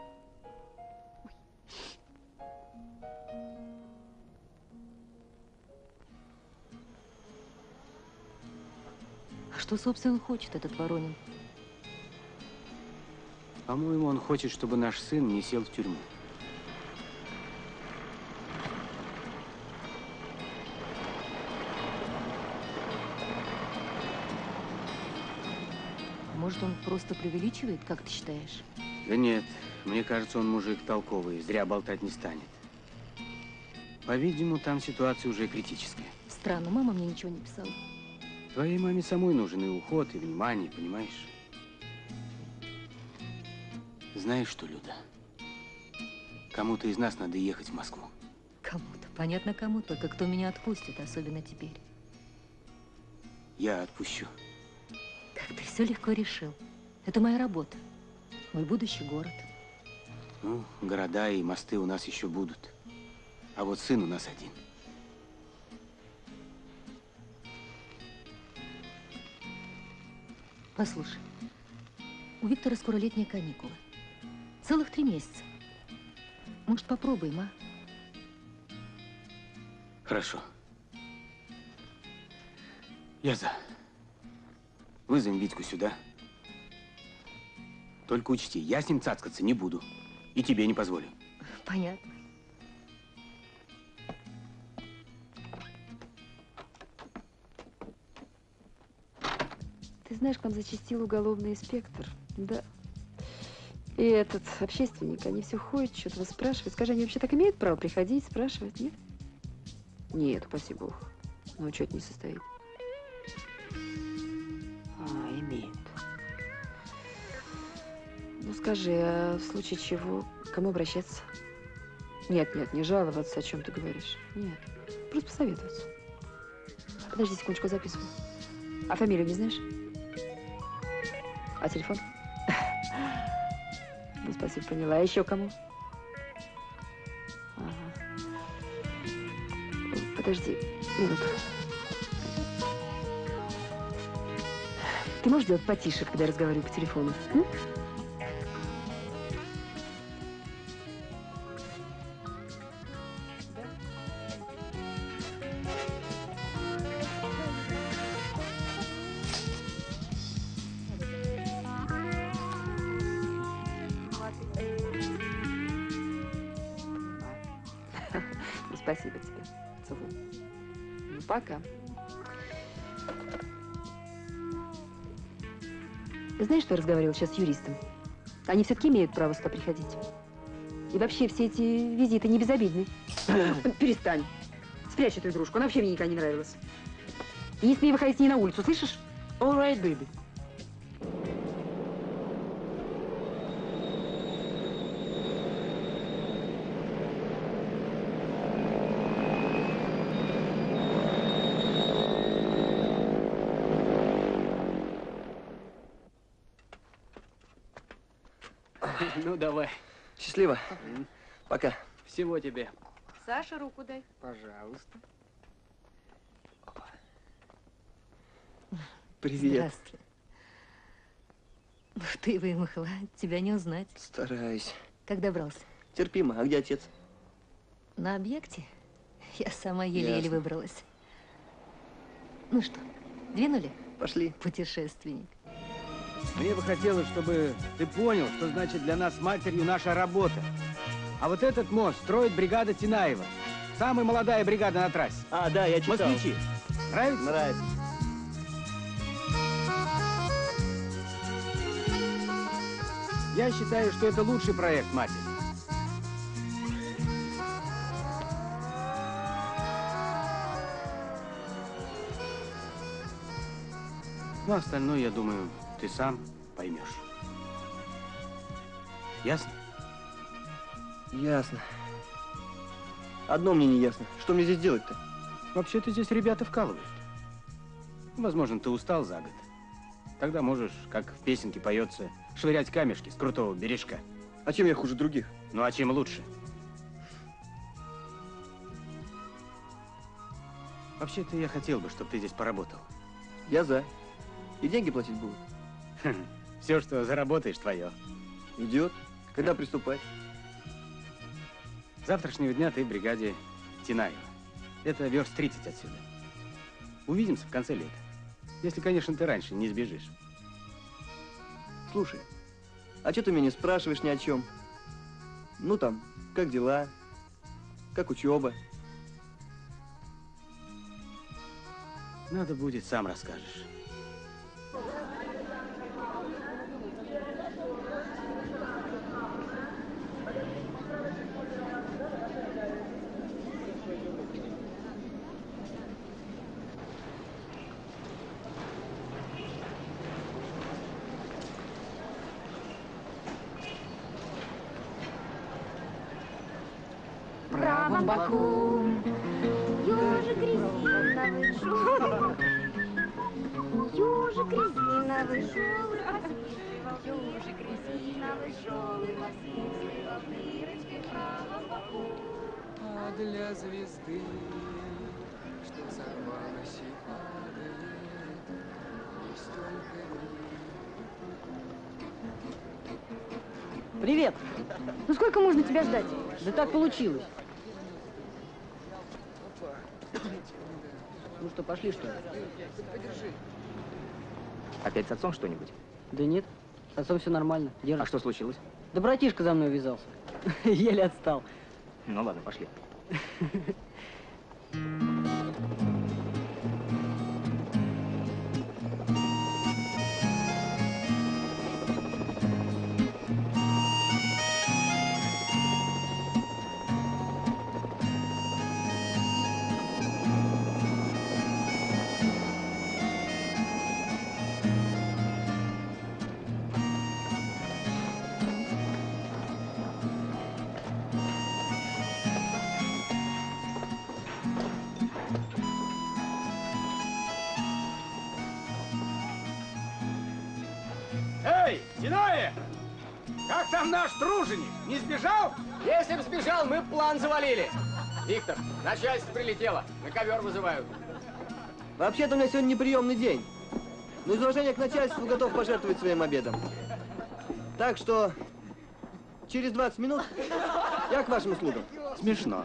А что, собственно, хочет этот Воронин? По-моему, он хочет, чтобы наш сын не сел в тюрьму. Может, он просто преувеличивает, как ты считаешь? Да нет, мне кажется, он мужик толковый, зря болтать не станет. По-видимому, там ситуация уже критическая. Странно, мама мне ничего не писала. Твоей маме самой нужен и уход, и внимание, понимаешь? Знаешь что, Люда? Кому-то из нас надо ехать в Москву. Кому-то. Понятно, кому. Только кто меня отпустит, особенно теперь. Я отпущу. Как ты все легко решил. Это моя работа. Мой будущий город. Ну, города и мосты у нас еще будут. А вот сын у нас один. Послушай, у Виктора скоро летние каникулы. Целых 3 месяца. Может, попробуем, а? Хорошо. Я за. Вызовем Витьку сюда. Только учти, я с ним цацкаться не буду. И тебе не позволю. Понятно. Ты знаешь, к нам зачастил уголовный инспектор. Да. И этот общественник, они все ходят, что-то вас спрашивают. Скажи, они вообще так имеют право приходить, спрашивать, нет? Нет, упаси бог. Но учет не состоит. А, имеют. Ну скажи, а в случае чего, к кому обращаться? Нет, нет, не жаловаться, о чем ты говоришь. Нет, просто посоветоваться. Подожди секундочку, записываю. А фамилию не знаешь? А телефон? Ну, спасибо, поняла. А еще кому? Ага. Подожди, минуту. Ты можешь делать потише, когда я разговариваю по телефону? М? Спасибо тебе. Целую. Ну, пока. Знаешь, что я разговаривала сейчас с юристом? Они все-таки имеют право сюда приходить. И вообще все эти визиты не безобидны. Перестань. Спрячь эту игрушку. Она вообще мне никогда не нравилась. И не смей выходить с ней на улицу, слышишь? All right, baby. Ну, давай. Счастливо. Пока. Всего тебе. Саша, руку дай. Пожалуйста. Привет. Здравствуй. Ух ты, вымахала. Тебя не узнать. Стараюсь. Как добрался? Терпимо. А где отец? На объекте? Я сама еле-еле выбралась. Ну что, двинули? Пошли. Путешественник. Мне бы хотелось, чтобы ты понял, что значит для нас с матерью наша работа. А вот этот мост строит бригада Тинаева. Самая молодая бригада на трассе. А, да, я читал. Москвичи. Нравится? Нравится. Я считаю, что это лучший проект матери. Ну, остальное, я думаю, ты сам поймешь. Ясно? Ясно. Одно мне не ясно. Что мне здесь делать-то? Вообще-то здесь ребята вкалывают. Возможно, ты устал за год. Тогда можешь, как в песенке поется, швырять камешки с крутого бережка. А чем я хуже других? Ну, а чем лучше? Вообще-то я хотел бы, чтобы ты здесь поработал. Я за. И деньги платить будут. Все, что заработаешь, твое. Идет. Когда приступать? С завтрашнего дня ты в бригаде Тинаева. Это верст 30 отсюда. Увидимся в конце лета. Если, конечно, ты раньше не сбежишь. Слушай, а что ты меня не спрашиваешь ни о чем? Ну там, как дела? Как учеба? Надо будет, сам расскажешь. В правом боку ежик резиновый шел, ежик резиновый шел, ежик резиновый шел, и посвистывал дырочкой в правом боку. А для звезды, что взорвалась и падает, есть только Привет. Ну сколько можно тебя ждать? Да так получилось. Ну что, пошли, что ли? Опять с отцом что-нибудь? Да нет, с отцом все нормально. Держи. А что случилось? Да братишка за мной увязался. Еле отстал. Ну ладно, пошли. Эй, Тинаев! Как там наш труженик? Не сбежал? Если бы сбежал, мы б план завалили. Виктор, начальство прилетело. На ковер вызывают. Вообще-то у меня сегодня неприемный день. Но из уважения к начальству готов пожертвовать своим обедом. Так что через 20 минут я к вашим услугам. Смешно.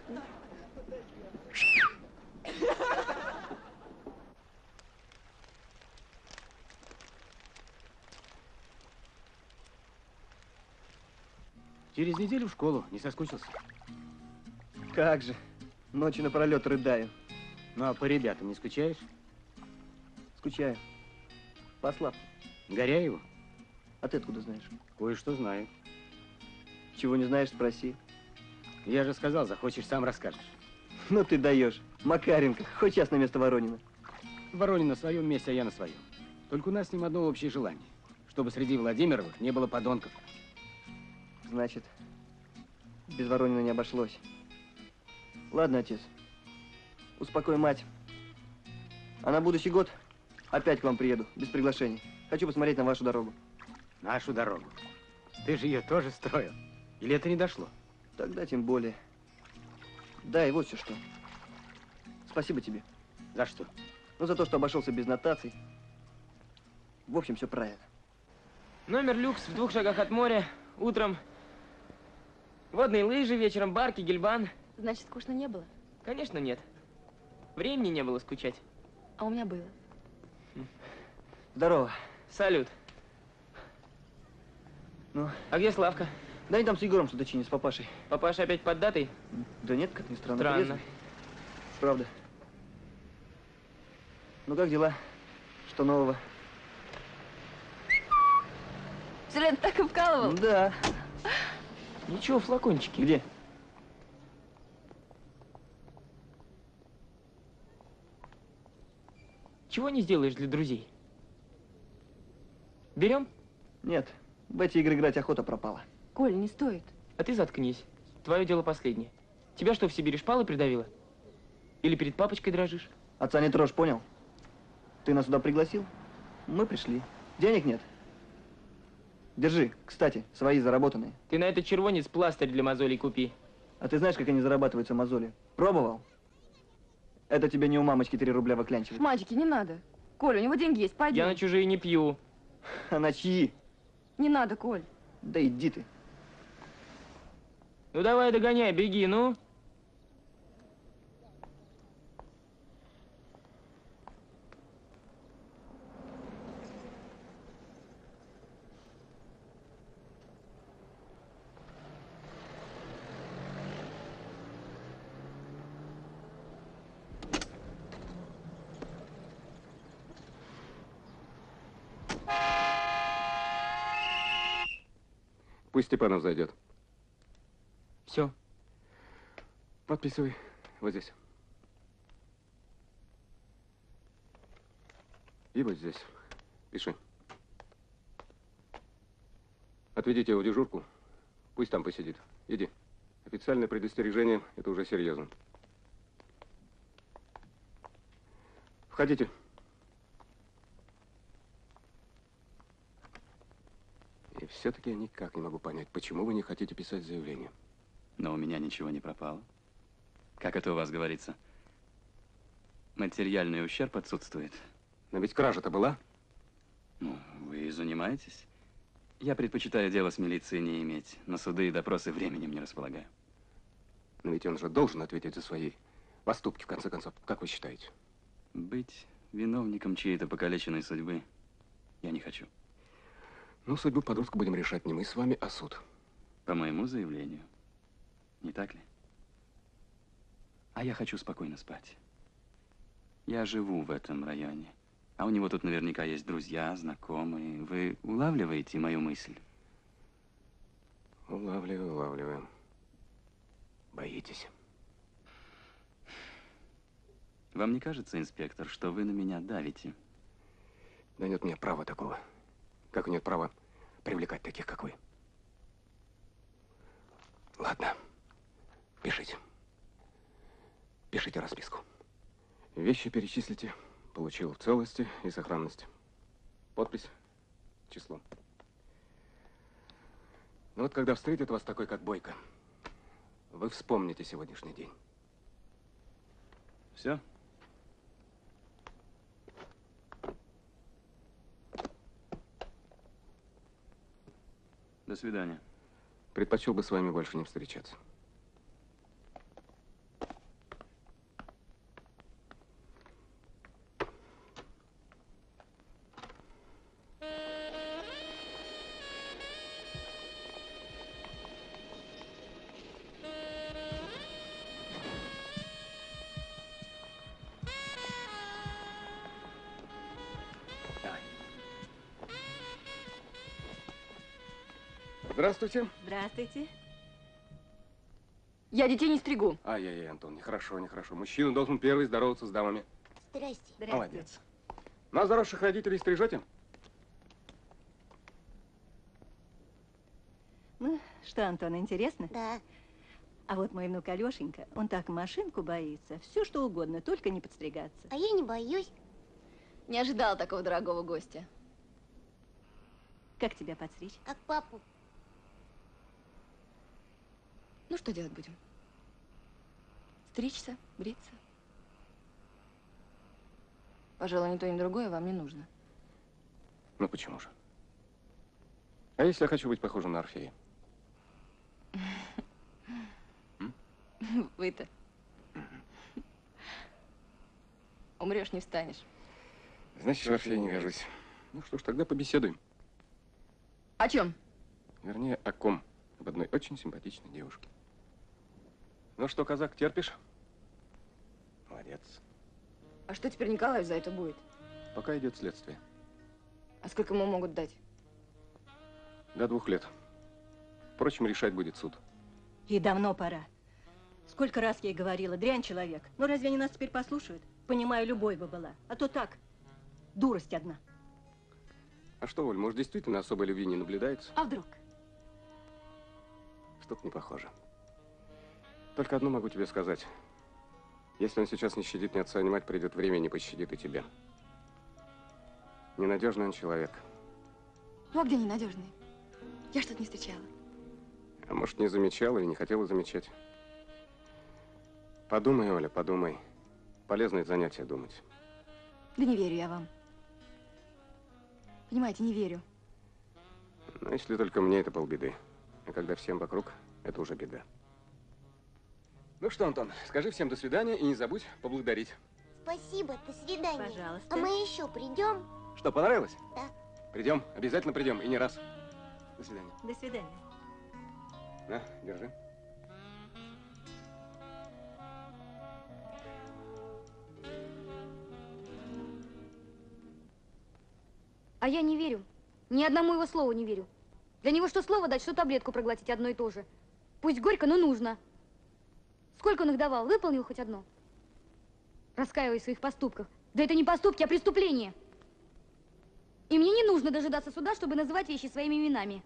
Через неделю в школу. Не соскучился? Как же. Ночи напролет рыдаю. Ну, а по ребятам не скучаешь? Скучаю. Послав. Горяеву? А ты откуда знаешь? Кое-что знаю. Чего не знаешь, спроси. Я же сказал, захочешь, сам расскажешь. Ну ты даешь. Макаренко, хоть сейчас на место Воронина. Воронин на своем месте, а я на своем. Только у нас с ним одно общее желание. Чтобы среди Владимировых не было подонков. Значит, без Воронина не обошлось. Ладно, отец. Успокой мать. А на будущий год опять к вам приеду, без приглашений. Хочу посмотреть на вашу дорогу. Нашу дорогу? Ты же ее тоже строил. Или это не дошло? Тогда тем более. Да, и вот все что. Спасибо тебе. За что? Ну, за то, что обошелся без нотаций. В общем, все правильно. Номер люкс в 2 шагах от моря. Утром водные лыжи, вечером барки, гельбан. Значит, скучно не было? Конечно, нет. Времени не было скучать. А у меня было. Здорово. Салют. Ну? А где Славка? Да они там с Егором что-то чинят, с папашей. Папаша опять под датой? Да нет, как ни странно. Странно. Полезно. Правда. Ну, как дела? Что нового? Все лето так и вкалывал? Да. Ничего, флакончики. Где? Чего не сделаешь для друзей? Берем? Нет, в эти игры играть охота пропала. Коль, не стоит. А ты заткнись. Твое дело последнее. Тебя что, в Сибири шпалы придавило? Или перед папочкой дрожишь? Отца не трожь, понял? Ты нас сюда пригласил? Мы пришли. Денег нет. Держи, кстати, свои заработанные. Ты на этот червонец пластырь для мозолей купи. А ты знаешь, как они зарабатываются, мозоли? Пробовал? Это тебе не у мамочки 3 рубля выклянчивать. Мальчики, не надо. Коль, у него деньги есть, пойдем. Я на чужие не пью. А на чьи? Не надо, Коль. Да иди ты. Ну давай догоняй, беги, ну. Пусть Степанов зайдет. Все. Подписывай вот здесь. И вот здесь. Пиши. Отведите его в дежурку. Пусть там посидит. Иди. Официальное предостережение – это уже серьезно. Входите. И все-таки я никак не могу понять, почему вы не хотите писать заявление. Но у меня ничего не пропало. Как это у вас говорится? Материальный ущерб отсутствует. Но ведь кража-то была? Ну, вы занимаетесь? Я предпочитаю дело с милицией не иметь. На суды и допросы временем не располагаю. Но ведь он же должен ответить за свои поступки, в конце концов. Как вы считаете? Быть виновником чьей-то покалеченной судьбы я не хочу. Ну, судьбу подростка будем решать не мы с вами, а суд. По моему заявлению. Не так ли? А я хочу спокойно спать. Я живу в этом районе. А у него тут наверняка есть друзья, знакомые. Вы улавливаете мою мысль? Улавливаю, улавливаю. Боитесь? Вам не кажется, инспектор, что вы на меня давите? Да нет у меня права такого. Как нет права привлекать таких, как вы? Ладно. Пишите. Пишите расписку. Вещи перечислите. Получил в целости и сохранности. Подпись, число. Но вот когда встретит вас такой, как Бойко, вы вспомните сегодняшний день. Все? До свидания. Предпочел бы с вами больше не встречаться. Здравствуйте. Здравствуйте. Я детей не стригу. Ай-яй-яй, Антон, нехорошо, нехорошо. Мужчина должен первый здороваться с дамами. Здрасте. Молодец. Ну, а заросших родителей стрижете? Ну, что, Антон, интересно? Да. А вот мой внук Алешенька, он так машинку боится. Все что угодно, только не подстригаться. А я не боюсь. Не ожидала такого дорогого гостя. Как тебя подстричь? Как папу. Ну, что делать будем? Стричься, бриться? Пожалуй, ни то, ни другое вам не нужно. Ну, почему же? А если я хочу быть похожим на Орфея? Вы-то. Умрешь, не встанешь. Значит, в Орфея не вяжусь. Ну что ж, тогда побеседуем. О чем? Вернее, о ком? Об одной очень симпатичной девушке. Ну что, казак, терпишь? Молодец. А что теперь Николаев за это будет? Пока идет следствие. А сколько ему могут дать? До 2 лет. Впрочем, решать будет суд. И давно пора. Сколько раз я ей говорила, дрянь человек. Ну разве они нас теперь послушают? Понимаю, любой бы была. А то так, дурость одна. А что, Оль, может, действительно особой любви не наблюдается? А вдруг? Что-то не похоже. Только одно могу тебе сказать. Если он сейчас не щадит ни отца, ни мать, придет время, не пощадит и тебя. Ненадежный он человек. Ну, а где ненадежный? Я что-то не встречала. А может, не замечала и не хотела замечать. Подумай, Оля, подумай. полезное занятие думать. Да не верю я вам. Понимаете, не верю. Но если только мне, это полбеды. А когда всем вокруг, это уже беда. Ну что, Антон, скажи всем до свидания и не забудь поблагодарить. Спасибо, до свидания. Пожалуйста. А мы еще придем? Что, понравилось? Да. Придем, обязательно придем, и не раз. До свидания. До свидания. На, держи. А я не верю. Ни одному его слову не верю. Для него что слово дать, что таблетку проглотить, одно и то же. Пусть горько, но нужно. Сколько он их давал? Выполнил хоть одно? Раскаиваясь в своих поступках. Да это не поступки, а преступления. И мне не нужно дожидаться суда, чтобы называть вещи своими именами.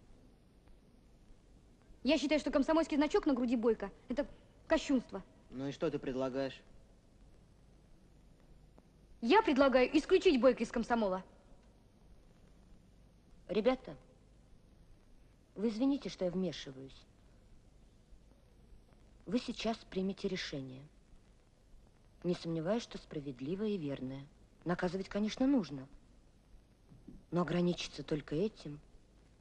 Я считаю, что комсомольский значок на груди Бойко – это кощунство. Ну и что ты предлагаешь? Я предлагаю исключить Бойко из комсомола. Ребята, вы извините, что я вмешиваюсь. Вы сейчас примете решение. Не сомневаюсь, что справедливое и верное. Наказывать, конечно, нужно. Но ограничиться только этим –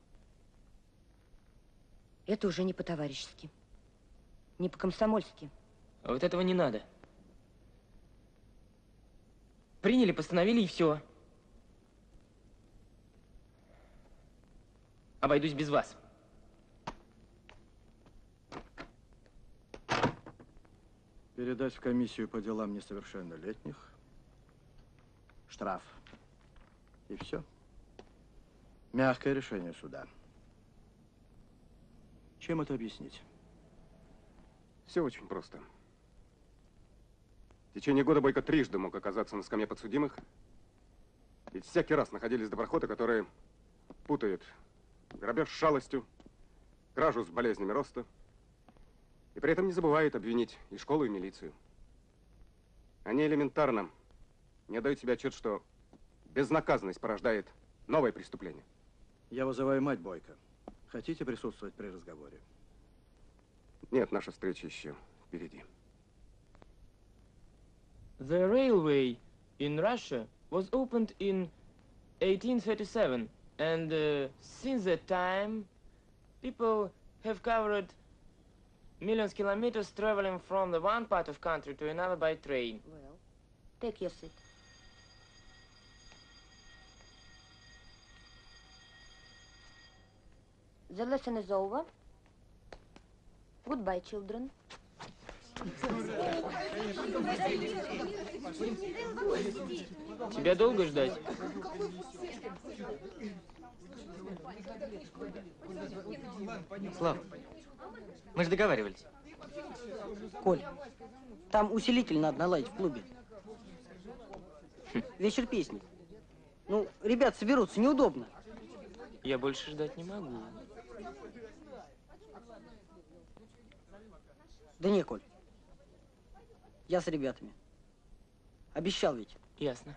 это уже не по-товарищески, не по-комсомольски. А вот этого не надо. Приняли, постановили и все. Обойдусь без вас. Передать в комиссию по делам несовершеннолетних. Штраф. И все. Мягкое решение суда. Чем это объяснить? Все очень просто. В течение года Бойко трижды мог оказаться на скамье подсудимых. Ведь всякий раз находились доброходы, которые путают грабеж с шалостью, кражу с болезнями роста. И при этом не забывают обвинить и школу, и милицию. Они элементарно не отдают себе отчет, что безнаказанность порождает новое преступление. Я вызываю мать Бойко. Хотите присутствовать при разговоре? Нет, наша встреча еще впереди. The railway in Russia was opened in 1837, and since that time, people have covered millions of kilometers traveling from the one part of country to another by train. Well, take your seat. The lesson is over. Goodbye, children. Тебя долго ждать? Слав, мы же договаривались. Коль, там усилитель надо наладить в клубе. Вечер песни. Ну, ребят соберутся, неудобно. Я больше ждать не могу. Да не, Коль. Я с ребятами. Обещал ведь. Ясно.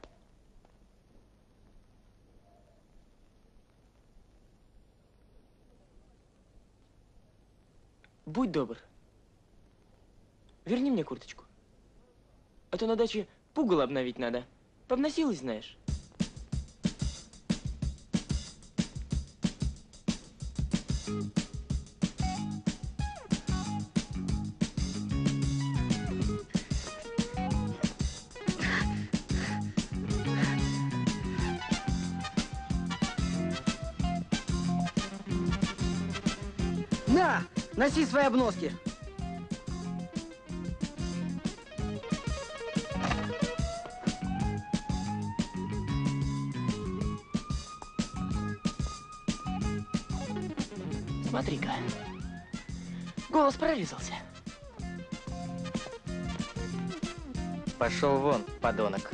Будь добр. Верни мне курточку. А то на даче пугало обновить надо. Повносилась, знаешь. На! Носи свои обноски. Смотри-ка. Голос прорезался. Пошел вон, подонок.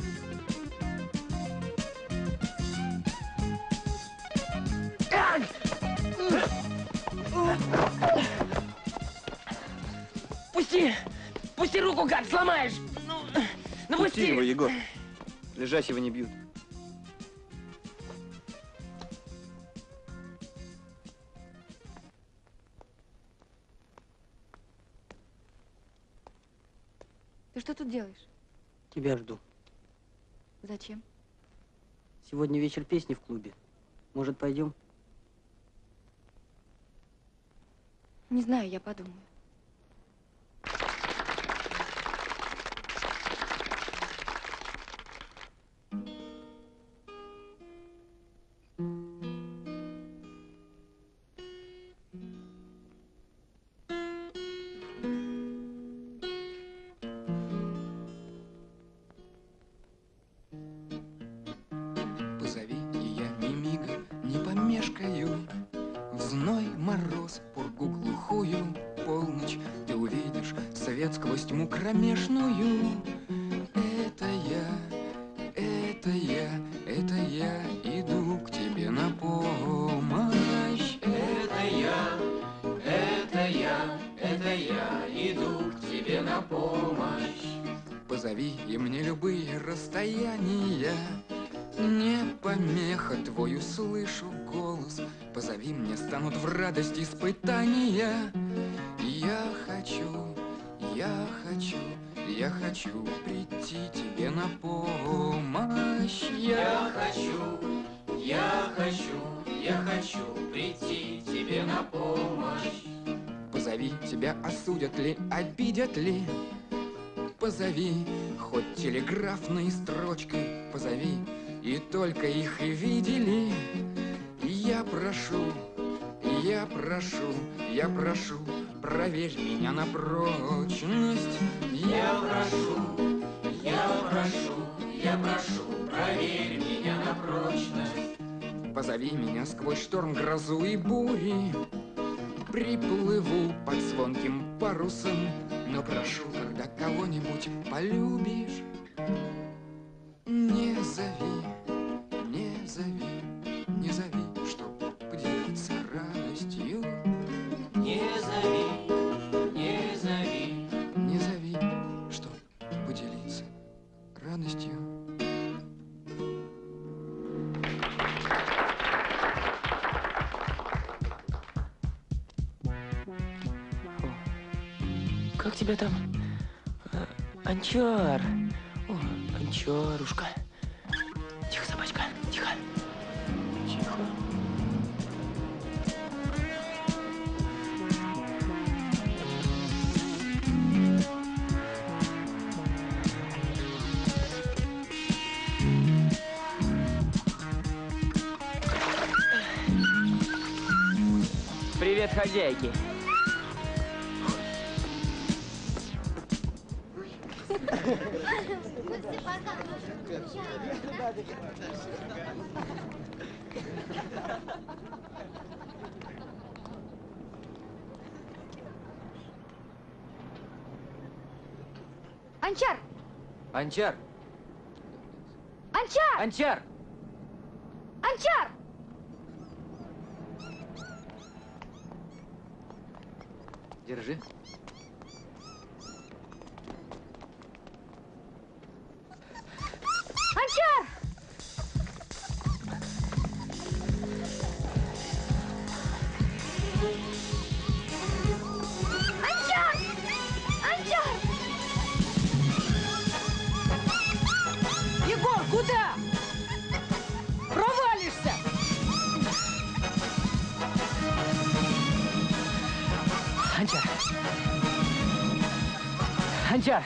Пусти! Пусти руку, гад, сломаешь! Ну Пусти пусти! его, Егор. Лежащего не бьют. Ты что тут делаешь? Тебя жду. Зачем? Сегодня вечер песни в клубе. Может, пойдем? Не знаю, я подумаю. Позови, и я ни мига не помешкаю. В зной, мороз, пургу глухую, полночь, ты увидишь свет сквозь тьму кромешную. Это я иду к тебе на помощь. Это я иду к тебе на помощь. Позови, и мне любые расстояния не помеха, твой услышу голос. Позови, мне станут в радость испытания. Я хочу прийти тебе на помощь. Я хочу прийти тебе на помощь. Позови, тебя осудят ли, обидят ли? Позови, хоть телеграфной строчкой, позови, и только их и видели. Я прошу, проверь меня на прочность. Я прошу, проверь меня на прочность. Позови меня сквозь шторм, грозу и бури. Приплыву под звонким парусом, но прошу, когда кого-нибудь полюбишь, не зови, чтоб поделиться радостью. Не зови, чтоб поделиться радостью. Как тебя там? Анчар. О, Анчарушка. Тихо, собачка, тихо. Тихо. Привет, хозяйки. Анчар! Анчар! Анчар! Анчар! Анчар! Держи. Анчар! Анчар! Анчар! Егор, куда? Провалишься! Анчар! Анчар!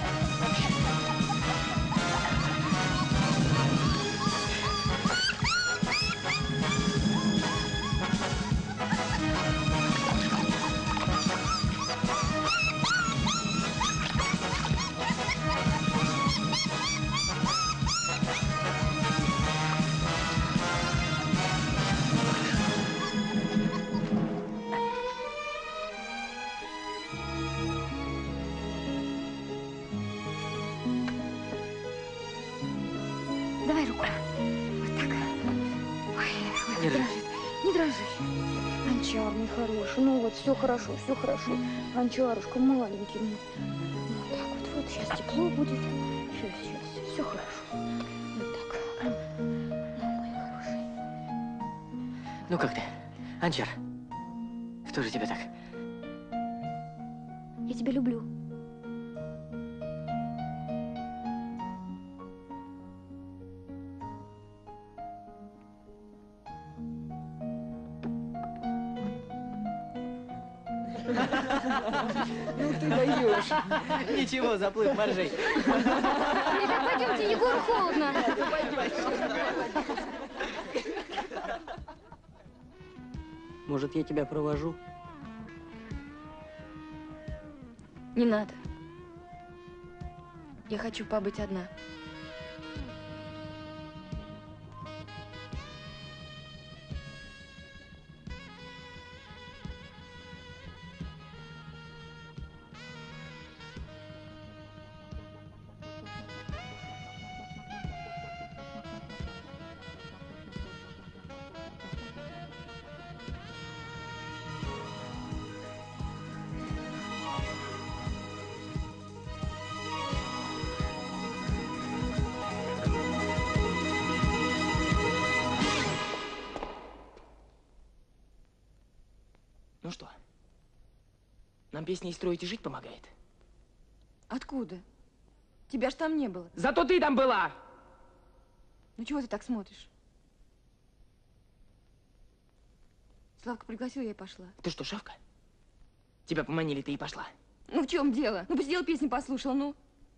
Давай руку. Вот так. Ой, не Держи. дрожит. Не дрожи. Анчар, мой хороший. Ну вот, все хорошо, все хорошо. Анчарушка, маленький. Вот так вот, сейчас тепло будет. Сейчас, все хорошо. Вот так. Ну, мой хороший. Ну как ты, Анчар? Кто же тебя так? Я тебя люблю. Ну ты даешь. Ничего, заплыв моржей. Ребят, пойдемте, Егору холодно. Может, я тебя провожу? Не надо. Я хочу побыть одна. Ну что, нам песни и строить, и жить помогает? Откуда? Тебя ж там не было. Зато ты там была! Ну чего ты так смотришь? Славка пригласил, я и пошла. Ты что, шавка? Тебя поманили, ты и пошла. Ну в чем дело? Ну посидела, песни послушала, ну.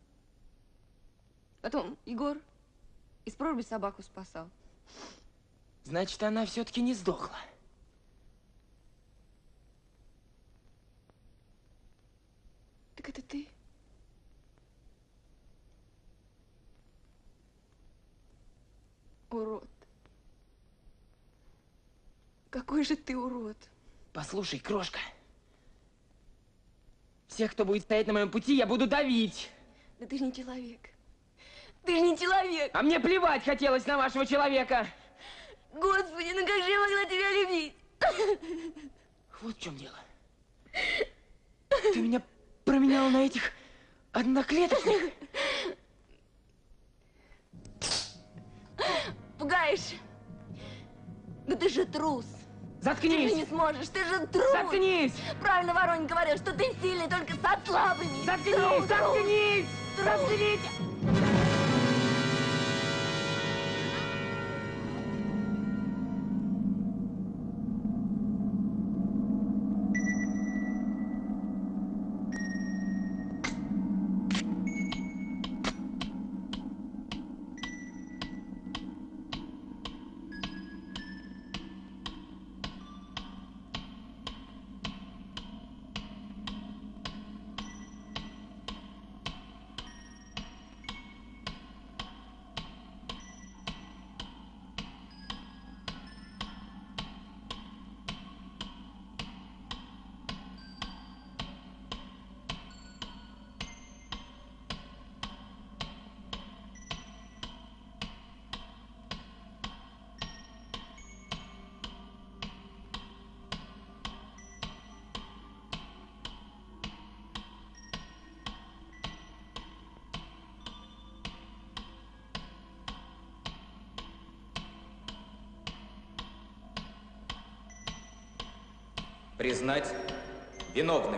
Потом Егор из проруби собаку спасал. Значит, она все-таки не сдохла. Так это ты? Урод. Какой же ты урод. Послушай, крошка. Всех, кто будет стоять на моем пути, я буду давить. Да ты же не человек. Ты же не человек. А мне плевать хотелось на вашего человека. Господи, ну как же я могла тебя любить? Вот в чем дело. Ты меня променял на этих одноклеточных? Пугаешь? Ну ты же трус. Заткнись! Ты же не сможешь, ты же трус! Заткнись! Правильно Воронин говорил, что ты сильный только со слабыми. Заткнись! Трус, Заткнись! трус. Заткнись! Признать виновным.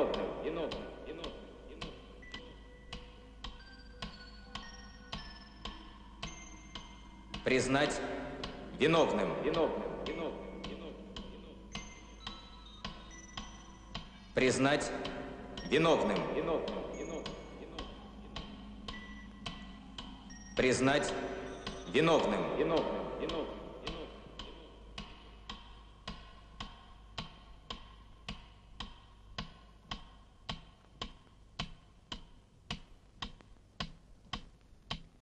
Признать виновным. Признать виновным. Признать виновным.